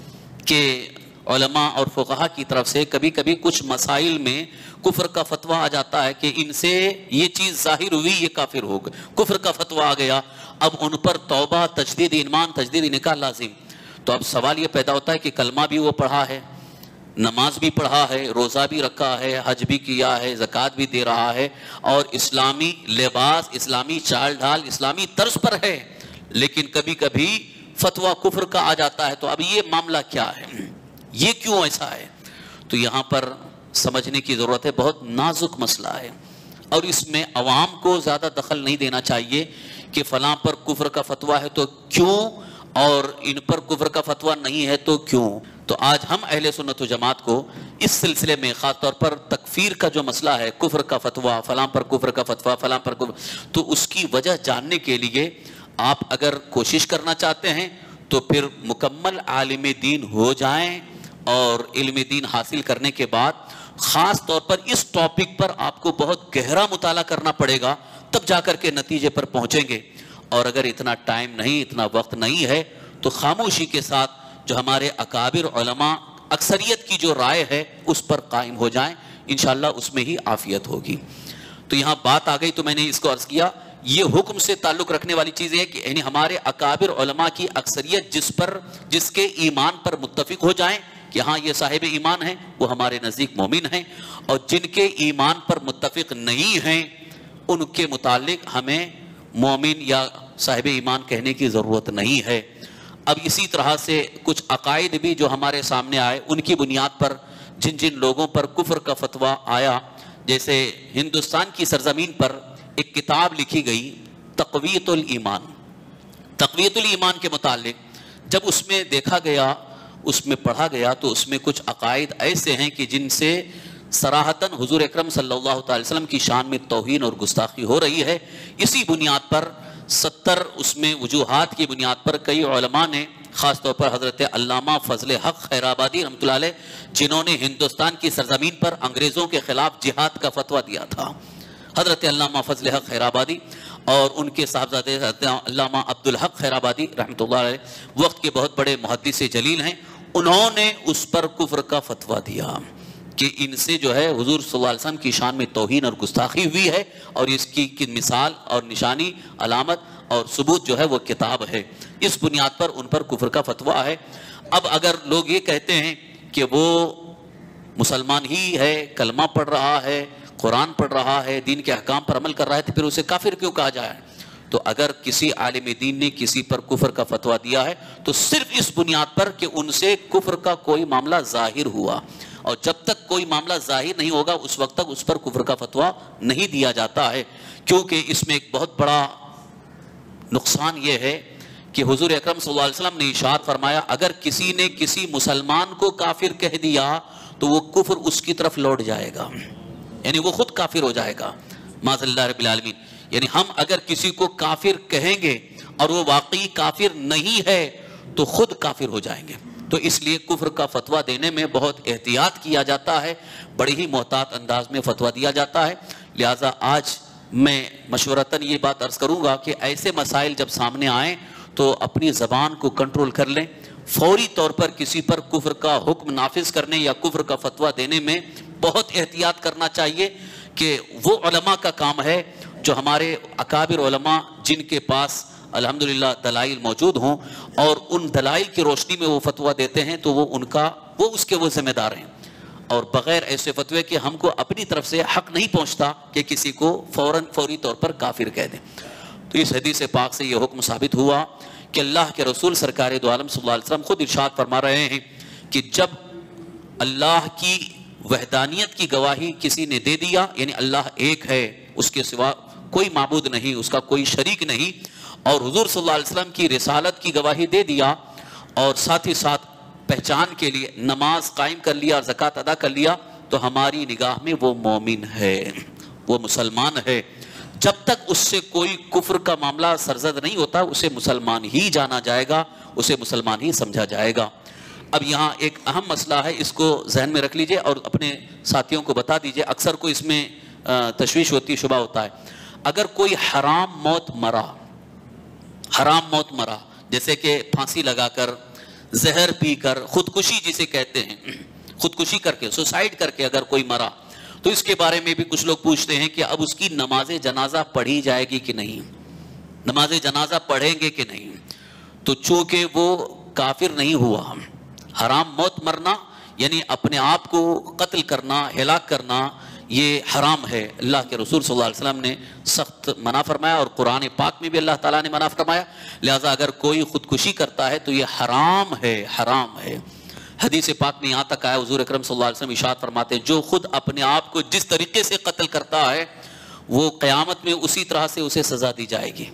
کہ علماء اور فقہا کی طرف سے کبھی کبھی کچھ مسائل میں کفر کا فتویٰ آ جاتا ہے کہ ان سے یہ چیز ظاہر ہوئی یہ کافر ہو گئے، کفر کا فتویٰ آ گیا، اب ان پر توبہ، تجدید ایمان، تجدید نکاح لازم۔ تو اب سوال یہ پیدا ہوتا ہے کہ کلمہ بھی وہ پڑھا ہے، نماز بھی پڑھا ہے، روزہ بھی رکھا ہے، حج بھی کیا ہے، زکوٰۃ بھی دے رہا ہے، اور اسلامی لباس، اسلامی چال ڈھال، اسلامی طرز پر ہے، لیکن کبھی کبھی فتویٰ کفر کا آ جاتا ہے، تو اب یہ معاملہ کیا ہے، یہ کیوں ایسا ہے؟ تو یہاں پر سمجھنے کی ضرورت ہے، بہت نازک مسئلہ ہے، اور اس میں عوام کو زیادہ دخل نہیں دینا چاہیے کہ فلاں پر کفر کا فتویٰ ہے تو کیوں، اور ان پر کفر کا فتویٰ نہیں ہے تو کیوں۔ تو آج ہم اہل سنت و جماعت کو اس سلسلے میں خاص طور پر تکفیر کا جو مسئلہ ہے، کفر کا فتویٰ، فلاں پر کفر کا فتویٰ، فلاں پر کفر، تو اس کی وجہ جاننے کے لیے آپ اگر کوشش کرنا چاہتے ہیں تو پھر مکمل عالم دین ہو جائیں، اور علم دین حاصل کرنے کے بعد خاص طور پر اس ٹاپک پر آپ کو بہت گہرا مطالعہ کرنا پڑے گا، تب جا کر کے نتیجے پر پہنچیں گے۔ اور اگر اتنا ٹائم نہیں، اتنا وقت نہیں ہے، تو خاموشی کے ساتھ جو ہمارے اکابر علماء اکثریت کی جو رائے ہے اس پر قائم ہو جائیں، انشاءاللہ اس میں ہی عافیت ہوگی۔ تو یہاں بات آ گئی تو میں نے اس کو عرض کیا، یہ حکم سے تعلق رکھنے والی چیز ہے کہ یعنی ہمارے اکابر علماء کی اکثریت جس پر جس کے ایمان پر متفق ہو جائیں کہ ہاں یہ صاحب ایمان ہیں، وہ ہمارے نزدیک مومن ہیں، اور جن کے ایمان پر متفق نہیں ہیں ان کے متعلق ہمیں مومن یا صاحب ایمان کہنے کی ضرورت نہیں ہے۔ اب اسی طرح سے کچھ عقائد بھی جو ہمارے سامنے آئے، ان کی بنیاد پر جن جن لوگوں پر کفر کا فتویٰ آیا، جیسے ہندوستان کی سرزمین پر ایک کتاب لکھی گئی تقویت الایمان، تقویت الایمان کے متعلق جب اس میں دیکھا گیا، اس میں پڑھا گیا، تو اس میں کچھ عقائد ایسے ہیں کہ جن سے صراحتاً حضور اکرم صلی اللہ تعالی وسلم کی شان میں توہین اور گستاخی ہو رہی ہے۔ اسی بنیاد پر ستر اس میں وجوہات کی بنیاد پر کئی علماء نے، خاص طور پر حضرت علامہ فضل حق خیرآبادی رحمۃ اللہ علیہ، جنہوں نے ہندوستان کی سرزمین پر انگریزوں کے خلاف جہاد کا فتویٰ دیا تھا، حضرت علامہ فضل حق خیرآبادی اور ان کے صاحبزادے علامہ عبدالحق خیرآبادی رحمۃ اللہ علیہ وقت کے بہت بڑے محدث جلیل ہیں، انہوں نے اس پر کفر کا فتویٰ دیا کہ ان سے جو ہے حضور صلی اللہ علیہ وسلم کی شان میں توہین اور گستاخی ہوئی ہے، اور اس کی کی مثال اور نشانی، علامت اور ثبوت جو ہے وہ کتاب ہے، اس بنیاد پر ان پر کفر کا فتویٰ ہے۔ اب اگر لوگ یہ کہتے ہیں کہ وہ مسلمان ہی ہے، کلمہ پڑھ رہا ہے، قرآن پڑھ رہا ہے، دین کے احکام پر عمل کر رہا ہے، تو پھر اسے کافر کیوں کہا جائے؟ تو اگر کسی عالم دین نے کسی پر کفر کا فتویٰ دیا ہے تو صرف اس بنیاد پر کہ ان سے کفر کا کوئی معاملہ ظاہر ہوا، اور جب تک کوئی معاملہ ظاہر نہیں ہوگا اس وقت تک اس پر کفر کا فتویٰ نہیں دیا جاتا ہے، کیونکہ اس میں ایک بہت بڑا نقصان یہ ہے کہ حضور اکرم صلی اللہ علیہ وسلم نے ارشاد فرمایا، اگر کسی نے کسی مسلمان کو کافر کہہ دیا تو وہ کفر اس کی طرف لوٹ جائے گا، یعنی وہ خود کافر ہو جائے گا، معاذ اللہ رب العالمین۔ یعنی ہم اگر کسی کو کافر کہیں گے اور وہ واقعی کافر نہیں ہے تو خود کافر ہو جائیں گے، تو اس لیے کفر کا فتویٰ دینے میں بہت احتیاط کیا جاتا ہے، بڑی ہی محتاط انداز میں فتویٰ دیا جاتا ہے، لہٰذا آج میں مشورتاً یہ بات عرض کروں گا کہ ایسے مسائل جب سامنے آئیں تو اپنی زبان کو کنٹرول کر لیں. فوری طور پر کسی پر کفر کا حکم نافذ کرنے یا کفر کا فتویٰ دینے میں بہت احتیاط کرنا چاہیے کہ وہ علماء کا کام ہے جو ہمارے اکابر علماء جن کے پاس الحمدللہ دلائل موجود ہوں اور ان دلائل کی روشنی میں وہ فتویٰ دیتے ہیں تو وہ ان کا وہ اس کے وہ ذمہ دار ہیں. اور بغیر ایسے فتوے کہ ہم کو اپنی طرف سے حق نہیں پہنچتا کہ کسی کو فوراً فوری طور پر کافر کہہ دیں. تو اس حدیث پاک سے یہ حکم ثابت ہوا کہ اللہ کے رسول سرکار دو عالم صلی اللہ علیہ وسلم خود ارشاد فرما رہے ہیں کہ جب اللہ کی وحدانیت کی گواہی کسی نے دے دیا، یعنی اللہ ایک ہے، اس کے سوا کوئی معبود نہیں، اس کا کوئی شریک نہیں، اور حضور صلی اللہ علیہ وسلم کی رسالت کی گواہی دے دیا، اور ساتھ ہی ساتھ پہچان کے لیے نماز قائم کر لیا اور زکوٰۃ ادا کر لیا، تو ہماری نگاہ میں وہ مومن ہے، وہ مسلمان ہے. جب تک اس سے کوئی کفر کا معاملہ سرزد نہیں ہوتا اسے مسلمان ہی جانا جائے گا، اسے مسلمان ہی سمجھا جائے گا. اب یہاں ایک اہم مسئلہ ہے، اس کو ذہن میں رکھ لیجئے اور اپنے ساتھیوں کو بتا دیجئے. اکثر کو اس میں تشویش ہوتی، شبہ ہوتا ہے. اگر کوئی حرام موت مرا، حرام موت مرا جیسے کہ پھانسی لگا کر، زہر پی کر، خودکشی جسے کہتے ہیں، خودکشی کر کے، سوسائیڈ کر کے اگر کوئی مرا، تو اس کے بارے میں بھی کچھ لوگ پوچھتے ہیں کہ اب اس کی نماز جنازہ پڑھی جائے گی کہ نہیں، نماز جنازہ پڑھیں گے کہ نہیں. تو چونکہ وہ کافر نہیں ہوا، حرام موت مرنا یعنی اپنے آپ کو قتل کرنا، ہلاک کرنا، یہ حرام ہے. اللہ کے رسول صلی اللہ علیہ وسلم نے سخت منع فرمایا اور قرآن پاک میں بھی اللہ تعالیٰ نے منع فرمایا. لہٰذا اگر کوئی خودکشی کرتا ہے تو یہ حرام ہے، حرام ہے. حدیث پاک میں یہاں تک آیا، حضور اکرم صلی اللہ علیہ وسلم ارشاد فرماتے ہیں جو خود اپنے آپ کو جس طریقے سے قتل کرتا ہے وہ قیامت میں اسی طرح سے اسے سزا دی جائے گی.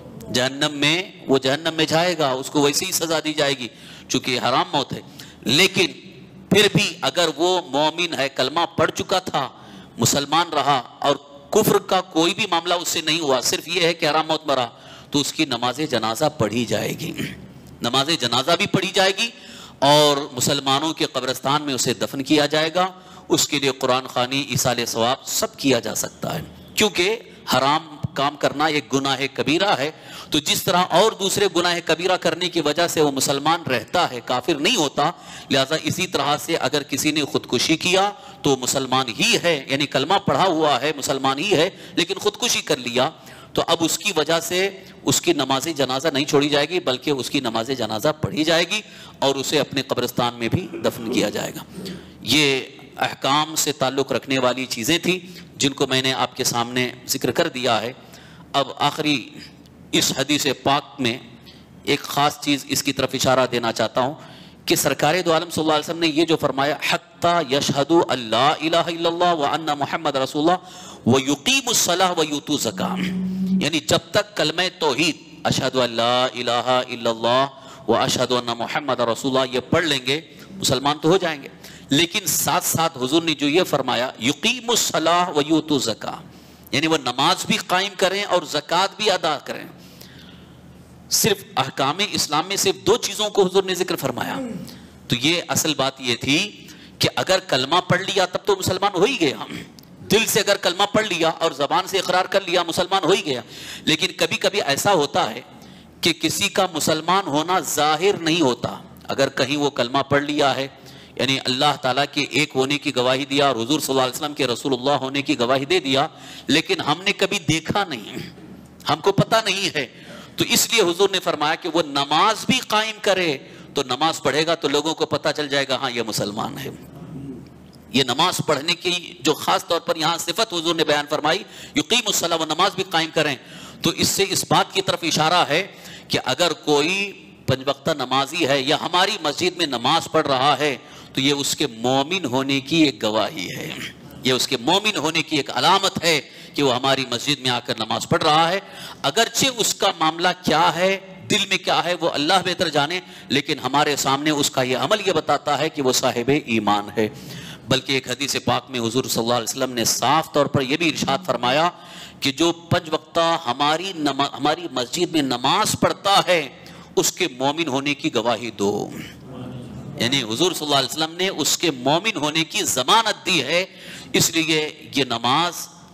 جہنم میں وہ جہنم میں جائے گا، اس کو ویسی ہی سزا دی جائے گی چونکہ یہ حرام موت ہے. لیکن پھر بھی اگر وہ مومن ہے، کلمہ پڑھ چکا تھا، مسلمان رہا اور کفر کا کوئی بھی معاملہ اس سے نہیں ہوا، صرف یہ ہے کہ حرام موت مرا، تو اس کی نماز جنازہ پڑھی جائے گی. نماز جنازہ بھی پڑھی جائے گی اور مسلمانوں کے قبرستان میں اسے دفن کیا جائے گا. اس کے لیے قرآن خوانی، ایصال ثواب سب کیا جا سکتا ہے، کیونکہ حرام کام کرنا ایک گناہ کبیرہ ہے. تو جس طرح اور دوسرے گناہ کبیرہ کرنے کی وجہ سے وہ مسلمان رہتا ہے، کافر نہیں ہوتا، لہذا اسی طرح سے اگر کسی نے خودکشی کیا تو مسلمان ہی ہے، یعنی کلمہ پڑھا ہوا ہے، مسلمان ہی ہے، لیکن خودکشی کر لیا، تو اب اس کی وجہ سے اس کی نماز جنازہ نہیں چھوڑی جائے گی بلکہ اس کی نماز جنازہ پڑھی جائے گی اور اسے اپنے قبرستان میں بھی دفن کیا جائے گا. یہ احکام سے تعلق رکھنے والی چیزیں تھیں جن کو میں نے آپ کے سامنے ذکر کر دیا ہے. اب آخری اس حدیث پاک میں ایک خاص چیز اس کی طرف اشارہ دینا چاہتا ہوں کہ سرکار دو عالم صلی اللہ علیہ وسلم نے یہ جو فرمایا حتی یشہدوا اللہ الہ الا اللہ وان محمد رسول اللہ ویقیموا الصلاۃ ویؤتوا الزکاۃ، یعنی جب تک کلمہ توحید اشہد ان لا الہ الا اللہ واشہد ان محمد رسول اللہ یہ پڑھ لیں گے مسلمان تو ہو جائیں گے. لیکن ساتھ ساتھ حضور نے جو یہ فرمایا یقیموا الصلاۃ ویؤتوا الزکاۃ، یعنی وہ نماز بھی قائم کریں اور زکوٰۃ بھی ادا کریں. صرف احکام اسلام میں صرف دو چیزوں کو حضور نے ذکر فرمایا. تو یہ اصل بات یہ تھی کہ اگر کلمہ پڑھ لیا تب تو مسلمان ہو ہی گیا، دل سے اگر کلمہ پڑھ لیا اور زبان سے اقرار کر لیا مسلمان ہو ہی گیا. لیکن کبھی کبھی ایسا ہوتا ہے کہ کسی کا مسلمان ہونا ظاہر نہیں ہوتا. اگر کہیں وہ کلمہ پڑھ لیا ہے، یعنی اللہ تعالیٰ کے ایک ہونے کی گواہی دیا اور حضور صلی اللہ علیہ وسلم کے رسول اللہ ہونے کی گواہی دے دیا، لیکن ہم نے کبھی دیکھا نہیں، ہم کو پتہ نہیں ہے، تو اس لیے حضور نے فرمایا کہ وہ نماز بھی قائم کرے. تو نماز پڑھے گا تو لوگوں کو پتہ چل جائے گا ہاں یہ مسلمان ہے. یہ نماز پڑھنے کی جو خاص طور پر یہاں صفت حضور نے بیان فرمائی یقیم الصلاۃ، وہ نماز بھی قائم کریں، تو اس سے اس بات کی طرف اشارہ ہے کہ اگر کوئی پنج وقتہ نمازی ہے یا ہماری مسجد میں نماز پڑھ رہا ہے تو یہ اس کے مومن ہونے کی ایک گواہی ہے، یہ اس کے مومن ہونے کی ایک علامت ہے کہ وہ ہماری مسجد میں آ کر نماز پڑھ رہا ہے. اگرچہ اس کا معاملہ کیا ہے، دل میں کیا ہے، وہ اللہ بہتر جانے، لیکن ہمارے سامنے اس کا یہ عمل یہ بتاتا ہے کہ وہ صاحب ایمان ہے. بلکہ ایک حدیث پاک میں حضور صلی اللہ علیہ وسلم نے صاف طور پر یہ بھی ارشاد فرمایا کہ جو پنج وقتہ ہماری ہماری مسجد میں نماز پڑھتا ہے اس کے مومن ہونے کی گواہی دو. یعنی حضور صلی اللہ علیہ وسلم نے اس کے مومن ہونے کی ضمانت دی ہے. اس لیے یہ نماز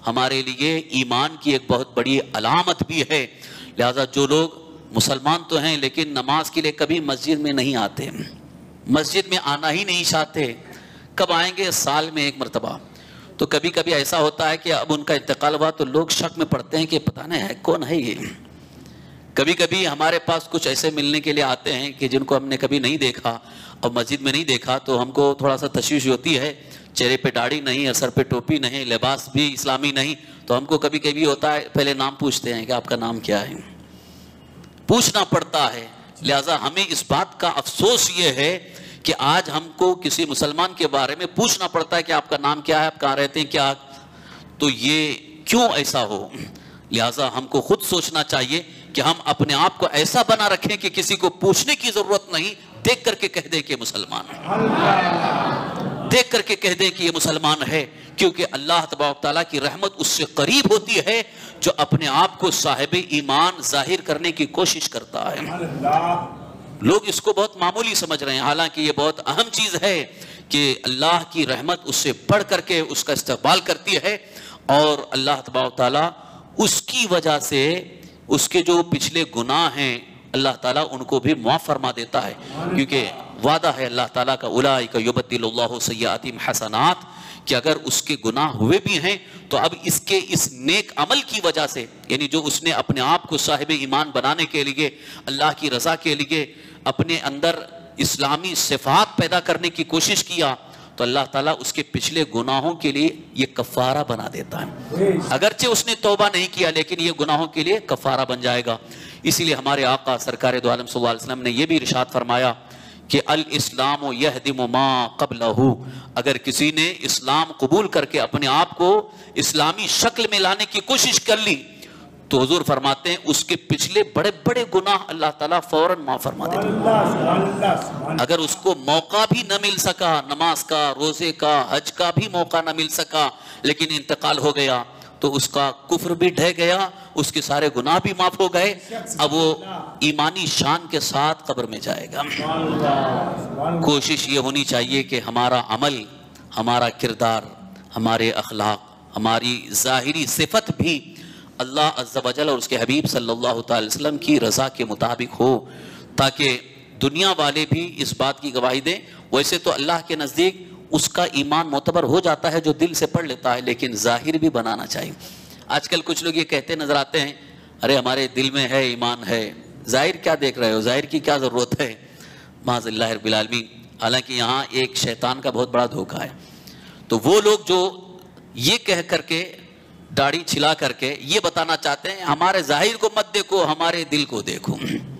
ہمارے لیے ایمان کی ایک بہت بڑی علامت بھی ہے. لہذا جو لوگ مسلمان تو ہیں لیکن نماز کے لیے کبھی مسجد میں نہیں آتے, مسجد میں آنا ہی نہیں چاہتے, کب آئیں گے؟ سال میں ایک مرتبہ. تو کبھی کبھی ایسا ہوتا ہے کہ اب ان کا انتقال ہوا تو لوگ شک میں پڑتے ہیں کہ پتہ نہیں ہے کون ہے یہ. کبھی کبھی ہمارے پاس کچھ ایسے ملنے کے لیے آتے ہیں کہ جن کو ہم نے کبھی نہیں دیکھا اور مسجد میں نہیں دیکھا, تو ہم کو تھوڑا سا تشویش ہوتی ہے. چہرے پہ داڑھی نہیں, سر پہ ٹوپی نہیں, لباس بھی اسلامی نہیں, تو ہم کو کبھی کبھی ہوتا ہے پہلے نام پوچھتے ہیں کہ آپ کا نام کیا ہے, پوچھنا پڑتا ہے. لہٰذا ہمیں اس بات کا افسوس یہ ہے کہ آج ہم کو کسی مسلمان کے بارے میں پوچھنا پڑتا ہے کہ آپ کا نام کیا ہے, آپ کہاں رہتے ہیں, کیا. تو یہ کیوں ایسا ہو؟ لہٰذا ہم کو خود سوچنا چاہیے کہ ہم اپنے آپ کو ایسا بنا رکھیں کہ کسی کو پوچھنے کی ضرورت نہیں, دیکھ کر کے کہہ دیں کہ مسلمان ہے, دیکھ کر کے کہہ دیں کہ یہ مسلمان ہے. کیونکہ اللہ تبارک تعالیٰ کی رحمت اس سے قریب ہوتی ہے جو اپنے آپ کو صاحب ایمان ظاہر کرنے کی کوشش کرتا ہے. لوگ اس کو بہت معمولی سمجھ رہے ہیں, حالانکہ یہ بہت اہم چیز ہے کہ اللہ کی رحمت اس سے بڑھ کر کے اس کا استقبال کرتی ہے, اور اللہ تبارک تعالیٰ اس کی وجہ سے اس کے جو پچھلے گناہ ہیں اللہ تعالیٰ ان کو بھی معاف فرما دیتا ہے. کیونکہ وعدہ ہے اللہ تعالیٰ کا, اولئک یبدل اللہ سیئاتہم حسنات, کہ اگر اس کے گناہ ہوئے بھی ہیں تو اب اس کے اس نیک عمل کی وجہ سے, یعنی جو اس نے اپنے آپ کو صاحب ایمان بنانے کے لیے, اللہ کی رضا کے لیے اپنے اندر اسلامی صفات پیدا کرنے کی کوشش کیا, تو اللہ تعالیٰ اس کے پچھلے گناہوں کے لیے یہ کفارہ بنا دیتا ہے. اگرچہ اس نے توبہ نہیں کیا لیکن یہ گناہوں کے لیے کفارہ بن جائے گا. اسی لیے ہمارے آقا سرکار دو عالم صلی اللہ علیہ وسلم نے یہ بھی ارشاد فرمایا کہ الاسلام یہدم ما قبلہ, اگر کسی نے اسلام قبول کر کے اپنے آپ کو اسلامی شکل میں لانے کی کوشش کر لی تو حضور فرماتے ہیں اس کے پچھلے بڑے بڑے گناہ اللہ تعالیٰ فوراً معاف فرما دیتے ہیں. اگر اس کو موقع بھی نہ مل سکا, نماز کا, روزے کا, حج کا بھی موقع نہ مل سکا, لیکن انتقال ہو گیا تو اس کا کفر بھی ڈھہ گیا, اس کے سارے گناہ بھی معاف ہو گئے, اب وہ ایمانی شان کے ساتھ قبر میں جائے گا. کوشش یہ ہونی چاہیے کہ ہمارا عمل, ہمارا کردار, ہمارے اخلاق, ہماری ظاہری صفت بھی اللہ عز و جل اور اس کے حبیب صلی اللہ تعالی وسلم کی رضا کے مطابق ہو, تاکہ دنیا والے بھی اس بات کی گواہی دیں. ویسے تو اللہ کے نزدیک اس کا ایمان معتبر ہو جاتا ہے جو دل سے پڑھ لیتا ہے, لیکن ظاہر بھی بنانا چاہیے. آج کل کچھ لوگ یہ کہتے نظر آتے ہیں, ارے ہمارے دل میں ہے, ایمان ہے, ظاہر کیا دیکھ رہے ہو, ظاہر کی کیا ضرورت ہے, معاذ اللہ رب العالمین. حالانکہ یہاں ایک شیطان کا بہت بڑا دھوکہ ہے. تو وہ لوگ جو یہ کہہ کر کے داڑھی چھلا کر کے یہ بتانا چاہتے ہیں ہمارے ظاہر کو مت دیکھو, ہمارے دل کو دیکھو,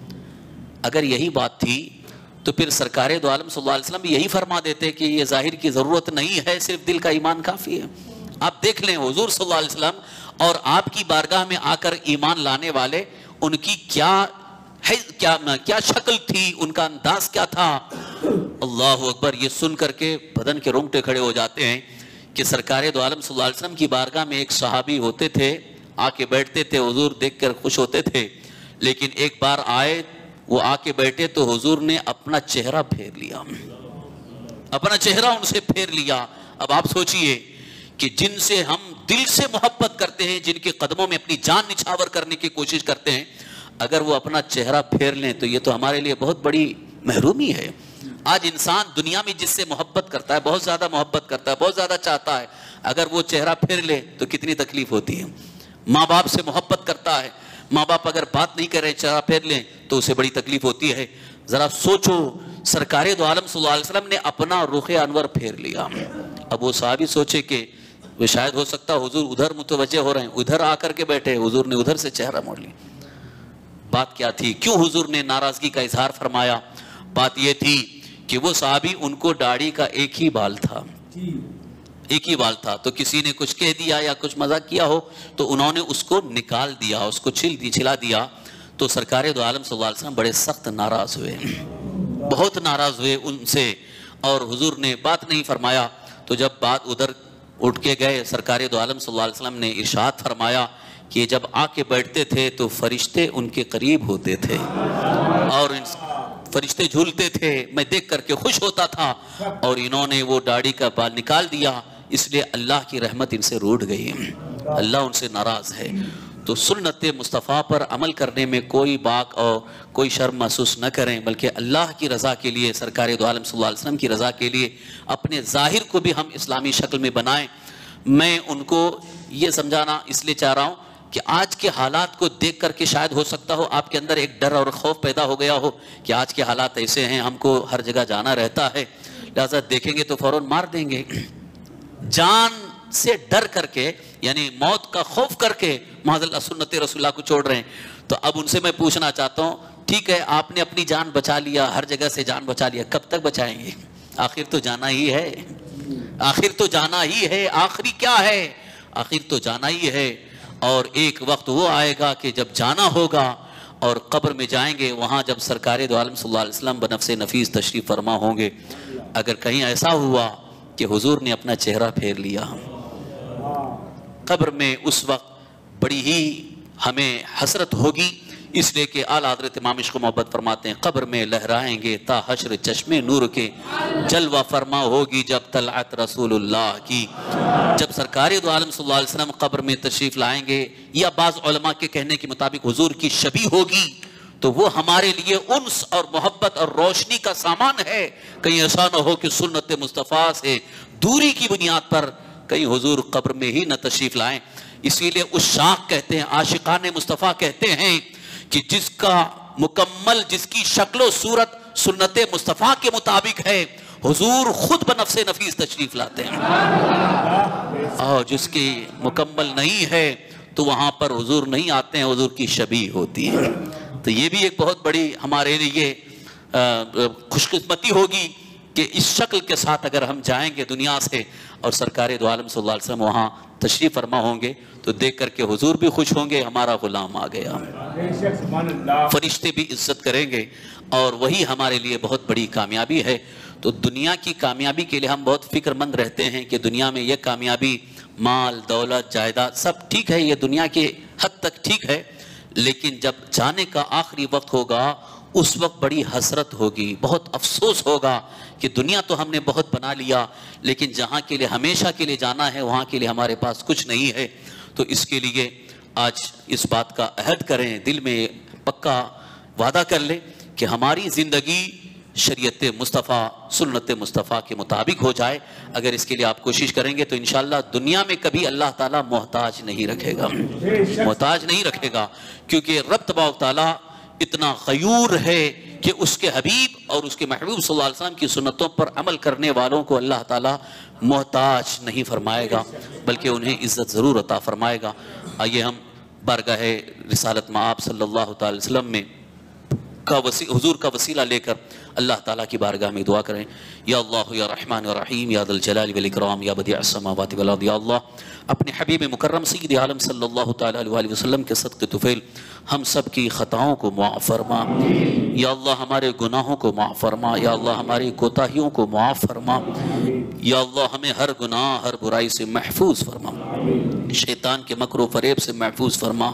اگر یہی بات تھی تو پھر سرکار دو عالم صلی اللہ علیہ وسلم بھی یہی فرما دیتے کہ یہ ظاہر کی ضرورت نہیں ہے, صرف دل کا ایمان کافی ہے. آپ دیکھ لیں حضور صلی اللہ علیہ وسلم اور آپ کی بارگاہ میں آ کر ایمان لانے والے, ان کی کیا ہے, کیا کیا شکل تھی, ان کا انداز کیا تھا. اللہ اکبر. یہ سن کر کے بدن کے رونگٹے کھڑے ہو جاتے ہیں کہ سرکار دو عالم صلی اللہ علیہ وسلم کی بارگاہ میں ایک صحابی ہوتے تھے, آ کے بیٹھتے تھے, حضور دیکھ کر خوش ہوتے تھے, لیکن ایک بار آئے وہ آ کے بیٹھے تو حضور نے اپنا چہرہ پھیر لیا, اپنا چہرہ ان سے پھیر لیا. اب آپ سوچئے کہ جن سے ہم دل سے محبت کرتے ہیں, جن کے قدموں میں اپنی جان نچھاور کرنے کی کوشش کرتے ہیں, اگر وہ اپنا چہرہ پھیر لیں تو یہ تو ہمارے لیے بہت بڑی محرومی ہے. آج انسان دنیا میں جس سے محبت کرتا ہے, بہت زیادہ محبت کرتا ہے, بہت زیادہ چاہتا ہے, اگر وہ چہرہ پھیر لے تو کتنی تکلیف ہوتی ہے. ماں باپ سے محبت کرتا ہے, ماں باپ اگر بات نہیں کریں, چہرہ پھیر لیں تو اسے بڑی تکلیف ہوتی ہے. ذرا سوچو, سرکار دو عالم صلی اللہ علیہ وسلم نے اپنا رخ انور پھیر لیا. اب وہ صحابی سوچے کہ وہ شاید ہو سکتا حضور ادھر متوجہ ہو رہے ہیں, ادھر آ کر کے بیٹھے, حضور نے ادھر سے چہرہ موڑ لیا. بات کیا تھی, کیوں حضور نے ناراضگی کا اظہار فرمایا؟ بات یہ تھی کہ وہ صحابی, ان کو داڑھی کا ایک ہی بال تھا, ایک ہی بال تھا, تو کسی نے کچھ کہہ دیا یا کچھ مذاق کیا ہو تو انہوں نے اس کو نکال دیا, اس کو چھل دی چھلا دیا. تو سرکار دو عالم صلی اللہ علیہ وسلم بڑے سخت ناراض ہوئے, بہت ناراض ہوئے ان سے, اور حضور نے بات نہیں فرمایا. تو جب بات ادھر اٹھ کے گئے, سرکار دو عالم صلی اللہ علیہ وسلم نے ارشاد فرمایا کہ جب آ کے بیٹھتے تھے تو فرشتے ان کے قریب ہوتے تھے اور فرشتے جھولتے تھے, میں دیکھ کر کے خوش ہوتا تھا, اور انہوں نے وہ داڑھی کا بال نکال دیا, اس لیے اللہ کی رحمت ان سے روٹ گئی. اللہ ان سے ناراض ہے۔ تو سنت مصطفیٰ پر عمل کرنے میں کوئی باک اور کوئی شرم محسوس نہ کریں، بلکہ اللہ کی رضا کے لیے، سرکار دو عالم صلی اللہ علیہ وسلم کی رضا کے لیے اپنے ظاہر کو بھی ہم اسلامی شکل میں بنائیں۔ میں ان کو یہ سمجھانا اس لیے چاہ رہا ہوں کہ آج کے حالات کو دیکھ کر کے شاید ہو سکتا ہو آپ کے اندر ایک ڈر اور خوف پیدا ہو گیا ہو کہ آج کے حالات ایسے ہیں، ہم کو ہر جگہ جانا رہتا ہے، لہذا دیکھیں گے تو فوراً مار دیں گے۔ جان سے ڈر کر کے، یعنی موت کا خوف کر کے معاذ اللہ سنت رسول اللہ کو چھوڑ رہے ہیں۔ تو اب ان سے میں پوچھنا چاہتا ہوں، ٹھیک ہے آپ نے اپنی جان بچا لیا، ہر جگہ سے جان بچا لیا، کب تک بچائیں گے؟ آخر تو جانا ہی ہے، آخر تو جانا ہی ہے، آخری کیا ہے؟ آخر تو جانا ہی ہے۔ اور ایک وقت وہ آئے گا کہ جب جانا ہوگا اور قبر میں جائیں گے، وہاں جب سرکار دو عالم صلی اللہ علیہ وسلم بنفس نفیس تشریف فرما ہوں گے، اگر کہیں ایسا ہوا کہ حضور نے اپنا چہرہ پھیر لیا قبر میں، اس وقت بڑی ہی ہمیں حسرت ہوگی، اس لیے کہ اعلیٰ حضرت امام عشق و محبت فرماتے ہیں قبر میں لہرائیں گے تا حشر چشمے نور کے، جلوہ فرما ہوگی جب طلعت رسول اللہ کی۔ جب سرکار دو عالم صلی اللہ علیہ وسلم قبر میں تشریف لائیں گے، یا بعض علماء کے کہنے کے مطابق حضور کی شبیہ ہوگی، تو وہ ہمارے لیے انس اور محبت اور روشنی کا سامان ہے۔ کہیں ایسا نہ ہو کہ سنت مصطفیٰ سے دوری کی بنیاد پر کہیں حضور قبر میں ہی نہ تشریف لائیں۔ اسی لیے اس شاخ کہتے ہیں، عاشقان مصطفیٰ کہتے ہیں کہ جس کا مکمل، جس کی شکل و صورت سنت مصطفیٰ کے مطابق ہے، حضور خود بنفس نفیس تشریف لاتے ہیں، اور جس کی مکمل نہیں ہے تو وہاں پر حضور نہیں آتے ہیں، حضور کی شبیہ ہوتی ہے۔ تو یہ بھی ایک بہت بڑی ہمارے لیے خوش قسمتی ہوگی کہ اس شکل کے ساتھ اگر ہم جائیں گے دنیا سے، اور سرکار دو عالم صلی اللہ علیہ وسلم وہاں تشریف فرما ہوں گے، تو دیکھ کر کے حضور بھی خوش ہوں گے، ہمارا غلام آ گیا، فرشتے بھی عزت کریں گے، اور وہی ہمارے لیے بہت بڑی کامیابی ہے۔ تو دنیا کی کامیابی کے لیے ہم بہت فکر مند رہتے ہیں کہ دنیا میں یہ کامیابی، مال دولت جائیداد سب ٹھیک ہے، یہ دنیا کے حد تک ٹھیک ہے، لیکن جب جانے کا آخری وقت ہوگا اس وقت بڑی حسرت ہوگی، بہت افسوس ہوگا کہ دنیا تو ہم نے بہت بنا لیا، لیکن جہاں کے لیے ہمیشہ کے لیے جانا ہے وہاں کے لیے ہمارے پاس کچھ نہیں ہے۔ تو اس کے لیے آج اس بات کا عہد کریں، دل میں پکا وعدہ کر لیں کہ ہماری زندگی شریعت مصطفیٰ سنت مصطفیٰ کے مطابق ہو جائے۔ اگر اس کے لیے آپ کوشش کریں گے تو انشاءاللہ دنیا میں کبھی اللہ تعالیٰ محتاج نہیں رکھے گا، محتاج نہیں رکھے گا، کیونکہ رب تبارک تعالیٰ اتنا غیور ہے کہ اس کے حبیب اور اس کے محبوب صلی اللہ علیہ وسلم کی سنتوں پر عمل کرنے والوں کو اللہ تعالیٰ محتاج نہیں فرمائے گا، بلکہ انہیں عزت ضرور عطا فرمائے گا۔ آئیے ہم بارگاہ رسالت مآب صلی اللہ تعالی وسلم میں کا وسی... حضور کا وسیلہ لے کر اللہ تعالیٰ کی بارگاہ میں دعا کریں۔ یا اللہ یا رحمان یا رحیم یا ذی الجلال والاکرام یا بدیع السماوات والارض، یا اللہ اپنے حبیب مکرم سید عالم صلی اللہ تعالیٰ علیہ وسلم کے صدقے طفیل ہم سب کی خطاؤں کو معاف فرما، یا اللہ ہمارے گناہوں کو معاف فرما، یا اللہ ہماری کوتاہیوں کو معاف فرما، یا اللہ ہمیں ہر گناہ ہر برائی سے محفوظ فرما، شیطان کے مکر و فریب سے محفوظ فرما،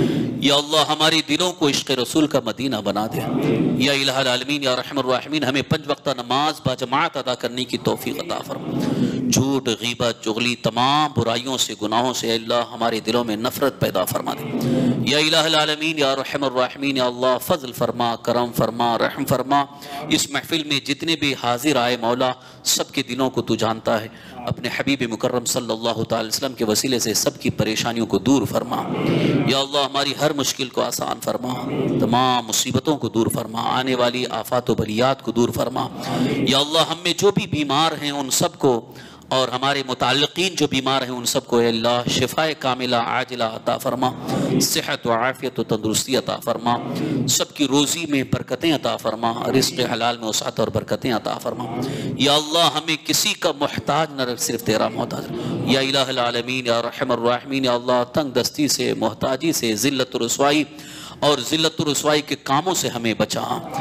یا اللہ ہماری دلوں کو عشق رسول کا مدینہ بنا دے، یا الہ العالمین یا رحم الراحمین ہمیں پنج وقتہ نماز با جماعت ادا کرنے کی توفیق عطا فرما، جھوٹ غیبت چغلی تمام برائیوں سے گناہوں سے اللہ ہمارے دلوں میں نفرت پیدا فرما دے، یا الہ العالمین یا رحم الراحمین یا اللہ فضل فرما کرم فرما رحم فرما، اس محفل میں جتنے بھی حاضر آئے مولا سب کے دلوں کو تو جانتا ہے، اپنے حبیب مکرم صلی اللہ تعالی وسلم کے وسیلے سے سب کی پریشانیوں کو دور فرما، یا اللہ ہماری ہر مشکل کو آسان فرما، تمام مصیبتوں کو دور فرما، آنے والی آفات و بلیات کو دور فرما، یا اللہ ہم میں جو بھی بیمار ہیں ان سب کو، اور ہمارے متعلقین جو بیمار ہیں ان سب کو اے اللہ شفائے کاملہ عاجلہ عطا فرما، صحت و عافیت و تندرستی عطا فرما، سب کی روزی میں برکتیں عطا فرما، رزق حلال میں وسعت اور برکتیں عطا فرما، یا اللہ ہمیں کسی کا محتاج نہ رکھ، صرف تیرا محتاج، یا الہ العالمین یا رحم الراحمین یا اللہ تنگ دستی سے محتاجی سے ذلت و رسوائی اور ذلت و رسوائی کے کاموں سے ہمیں بچا،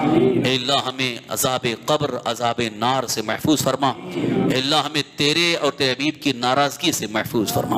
اے اللہ ہمیں عذاب قبر عذاب نار سے محفوظ فرما، اے اللہ ہمیں تیرے اور تیرے حبیب کی ناراضگی سے محفوظ فرما،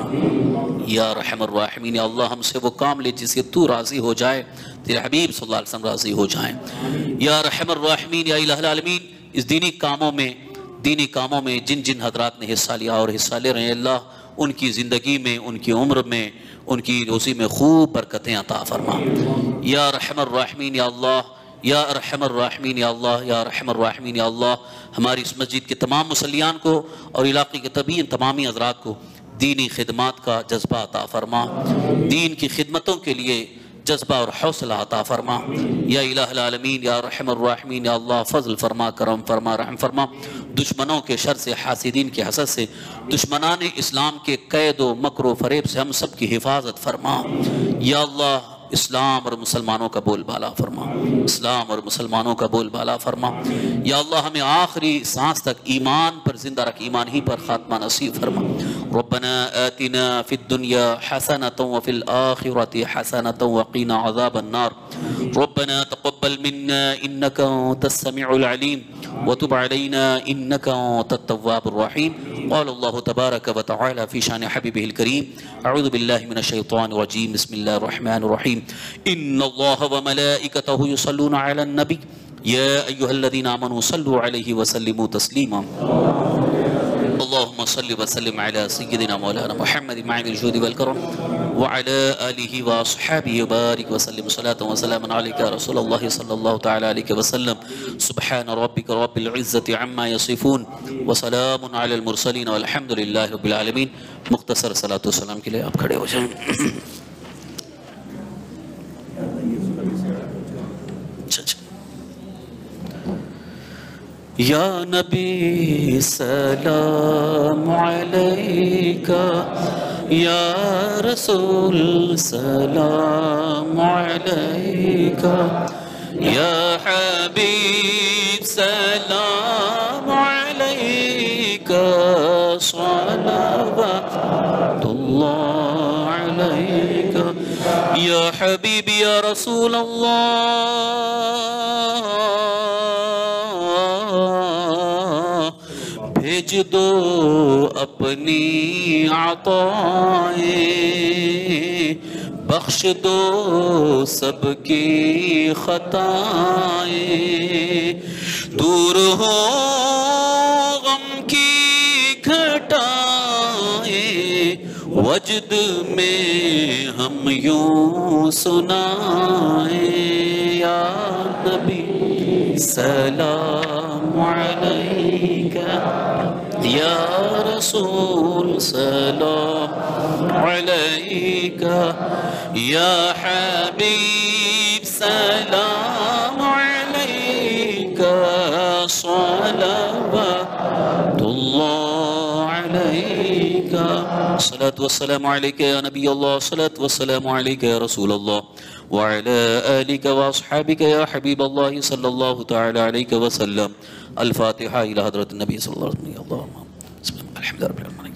یا رحم الراحمین یا اللہ ہم سے وہ کام لے جس سے تو راضی ہو جائے، تیرے حبیب صلی اللہ علیہ وسلم راضی ہو جائیں، یا رحم الراحمین یا الہ العالمین اس دینی کاموں میں دینی کاموں میں جن جن حضرات نے حصہ لیا اور حصہ لے رہے ہیں اللہ ان کی زندگی میں، ان کی عمر میں، ان کی روزی میں خوب برکتیں عطا فرما۔ یا ارحم الراحمین یا اللہ، یا ارحم الراحمین یا اللہ، یا ارحم الراحمین یا اللہ، ہماری اس مسجد کے تمام مصلیان کو اور علاقے کے تمام تمامی حضرات کو دینی خدمات کا جذبہ عطا فرما، دین کی خدمتوں کے لیے جذبہ اور حوصلہ عطا فرما۔ یا الہ العالمین یا ارحم الراحمین یا اللہ، فضل فرما، کرم فرما، رحم فرما، دشمنوں کے شر سے، حاسدین کے حسد سے، دشمنان اسلام کے قید و مکر و فریب سے ہم سب کی حفاظت فرما۔ یا اللہ اسلام اور مسلمانوں کا بول بالا فرما، اسلام اور مسلمانوں کا بول بالا فرما۔ یا اللہ ہمیں آخری سانس تک ایمان پر زندہ رکھ، ایمان ہی پر خاتمہ نصیب فرما۔ ربنا آتنا فی الدنیا حسنة وفی الآخرة حسنة وقنا عذاب النار۔ ربنا تقبل منا انك انت السميع العليم وتب علينا انك انت التواب الرحيم۔ قال الله تبارك وتعالى في شان حبيبه الكريم، اعوذ بالله من الشيطان الرجيم، بسم الله الرحمن الرحيم، ان الله وملائكته يصلون على النبي يا ايها الذين امنوا صلوا عليه وسلموا تسليما۔ اللهم صل وسلم على سيدنا مولانا محمد معين الجود والكرم وعلى آله وأصحابه وبارك وسلم صلاة وسلاما عليك يا رسول الله صلى الله تعالى عليه وسلم۔ سبحان ربك رب العزة عما يصفون وسلام على المرسلين والحمد لله رب العالمين۔ مختصر صلاة والسلام کے لیے آپ کھڑے ہو جائیں۔ یا نبی سلام علیکہ، یا رسول سلام علیکہ، یا حبیب سلام علیکہ، صلوات اللہ علیکہ، یا حبیب یا رسول اللہ، بھیج دو اپنی عطائیں، بخش دو سب کی خطائیں، دور ہو غم کی گھٹائیں، وجد میں ہم یوں سنائیں۔ یا نبی سلام علیکہ، یا رسول سلام علیکہ، یا حبیب سلام علیکہ، صلوات اللہ علیکہ، صلاة والسلام علیکہ یا نبی اللہ، صلاة والسلام علیکہ یا رسول اللہ، وعلى آلك وأصحابك يا حبيب الله صلى الله تعالى عليك وسلم۔ الفاتحة إلى حضرة النبي صلى الله عليه وسلم۔ اللهم بسم الله الحمد لله رب العالمين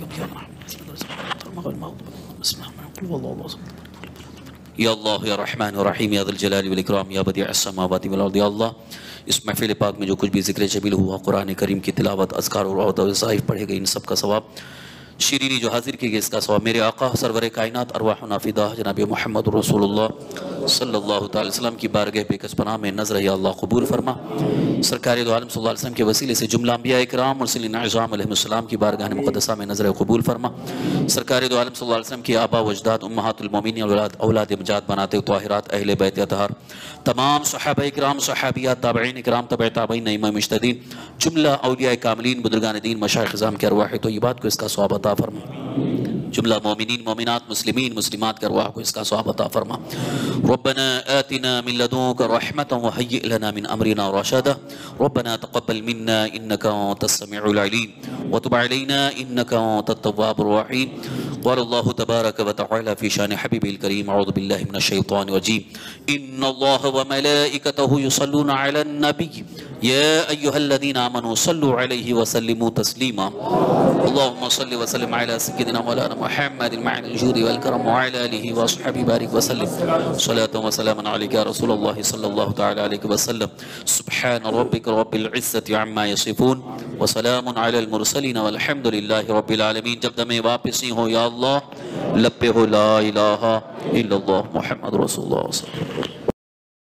یا اللہ یا رحمن الرحیم یا ذی الجلال والاکرام یا بدیع السماوات والارض۔ یا اللہ اس محفل پاک میں جو کچھ بھی ذکر جمیل ہوا، قرآن کریم کی تلاوت، اذکار اور وظائف پڑھے گئے، ان سب کا ثواب، شیرینی جو حاضر کی گئی اس کا ثواب میرے آقا سرور کائنات ارواحنا فداہ جناب محمد رسول اللہ صلی اللہ تعالی وسلم کی بارگاہ بے کس پناہ میں نظر یا اللہ قبول فرما۔ سرکار دو عالم صلی اللہ علیہ وسلم کے وسیلے سے جملہ انبیاء اکرام مرسلین اعظام علیہ السلام کی بارگاہ مقدسہ میں نظر قبول فرما۔ سرکار دو عالم صلی اللہ علیہ وسلم کی آبا و اجداد، امہات المومنین، اولاد اولاد مجاد بناتے طاہرات، اہل بیت اطہار، تمام صحابہ اکرام، صحابیات، تابعین اکرام، تبع تابعین، ائمہ مجتہدین، جملہ اولیاء کاملین، بزرگان دین، مشائخ اعظام کے ارواح طیبات کو اس کا ثواب عطا فرما۔ جملہ مومنین، مومنات، مسلمین، مسلمات کے ارواح کو اس کا ثواب عطا فرما۔ ربنا آتنا من لدنك رحمة وهيئ لنا من امرنا رشدا، ربنا تقبل منا انك انت السميع العليم وتب علينا انك انت التواب الرحيم۔ قال الله تبارك وتعالى في شان حبيبه الكريم، اعوذ بالله من الشيطان الرجيم، ان الله وملائكته يصلون على النبي يا ايها الذين امنوا صلوا عليه وسلموا تسليما۔ اللهم صل وسلم على سيدنا مولانا محمد المعين الجود والكرم وعلى آله وصحبه بارك وسلم، صلاة وسلاما عليك يا رسول الله صلى الله تعالى عليه وسلم۔ سبحان ربك رب العزة عما يصفون وسلام على المرسلين والحمد لله رب العالمين۔ جب دمیں واپسی ہو یا اللہ، لب پہ ہو لا الہ الا اللہ محمد رسول اللہ صلی اللہ علیہ وسلم۔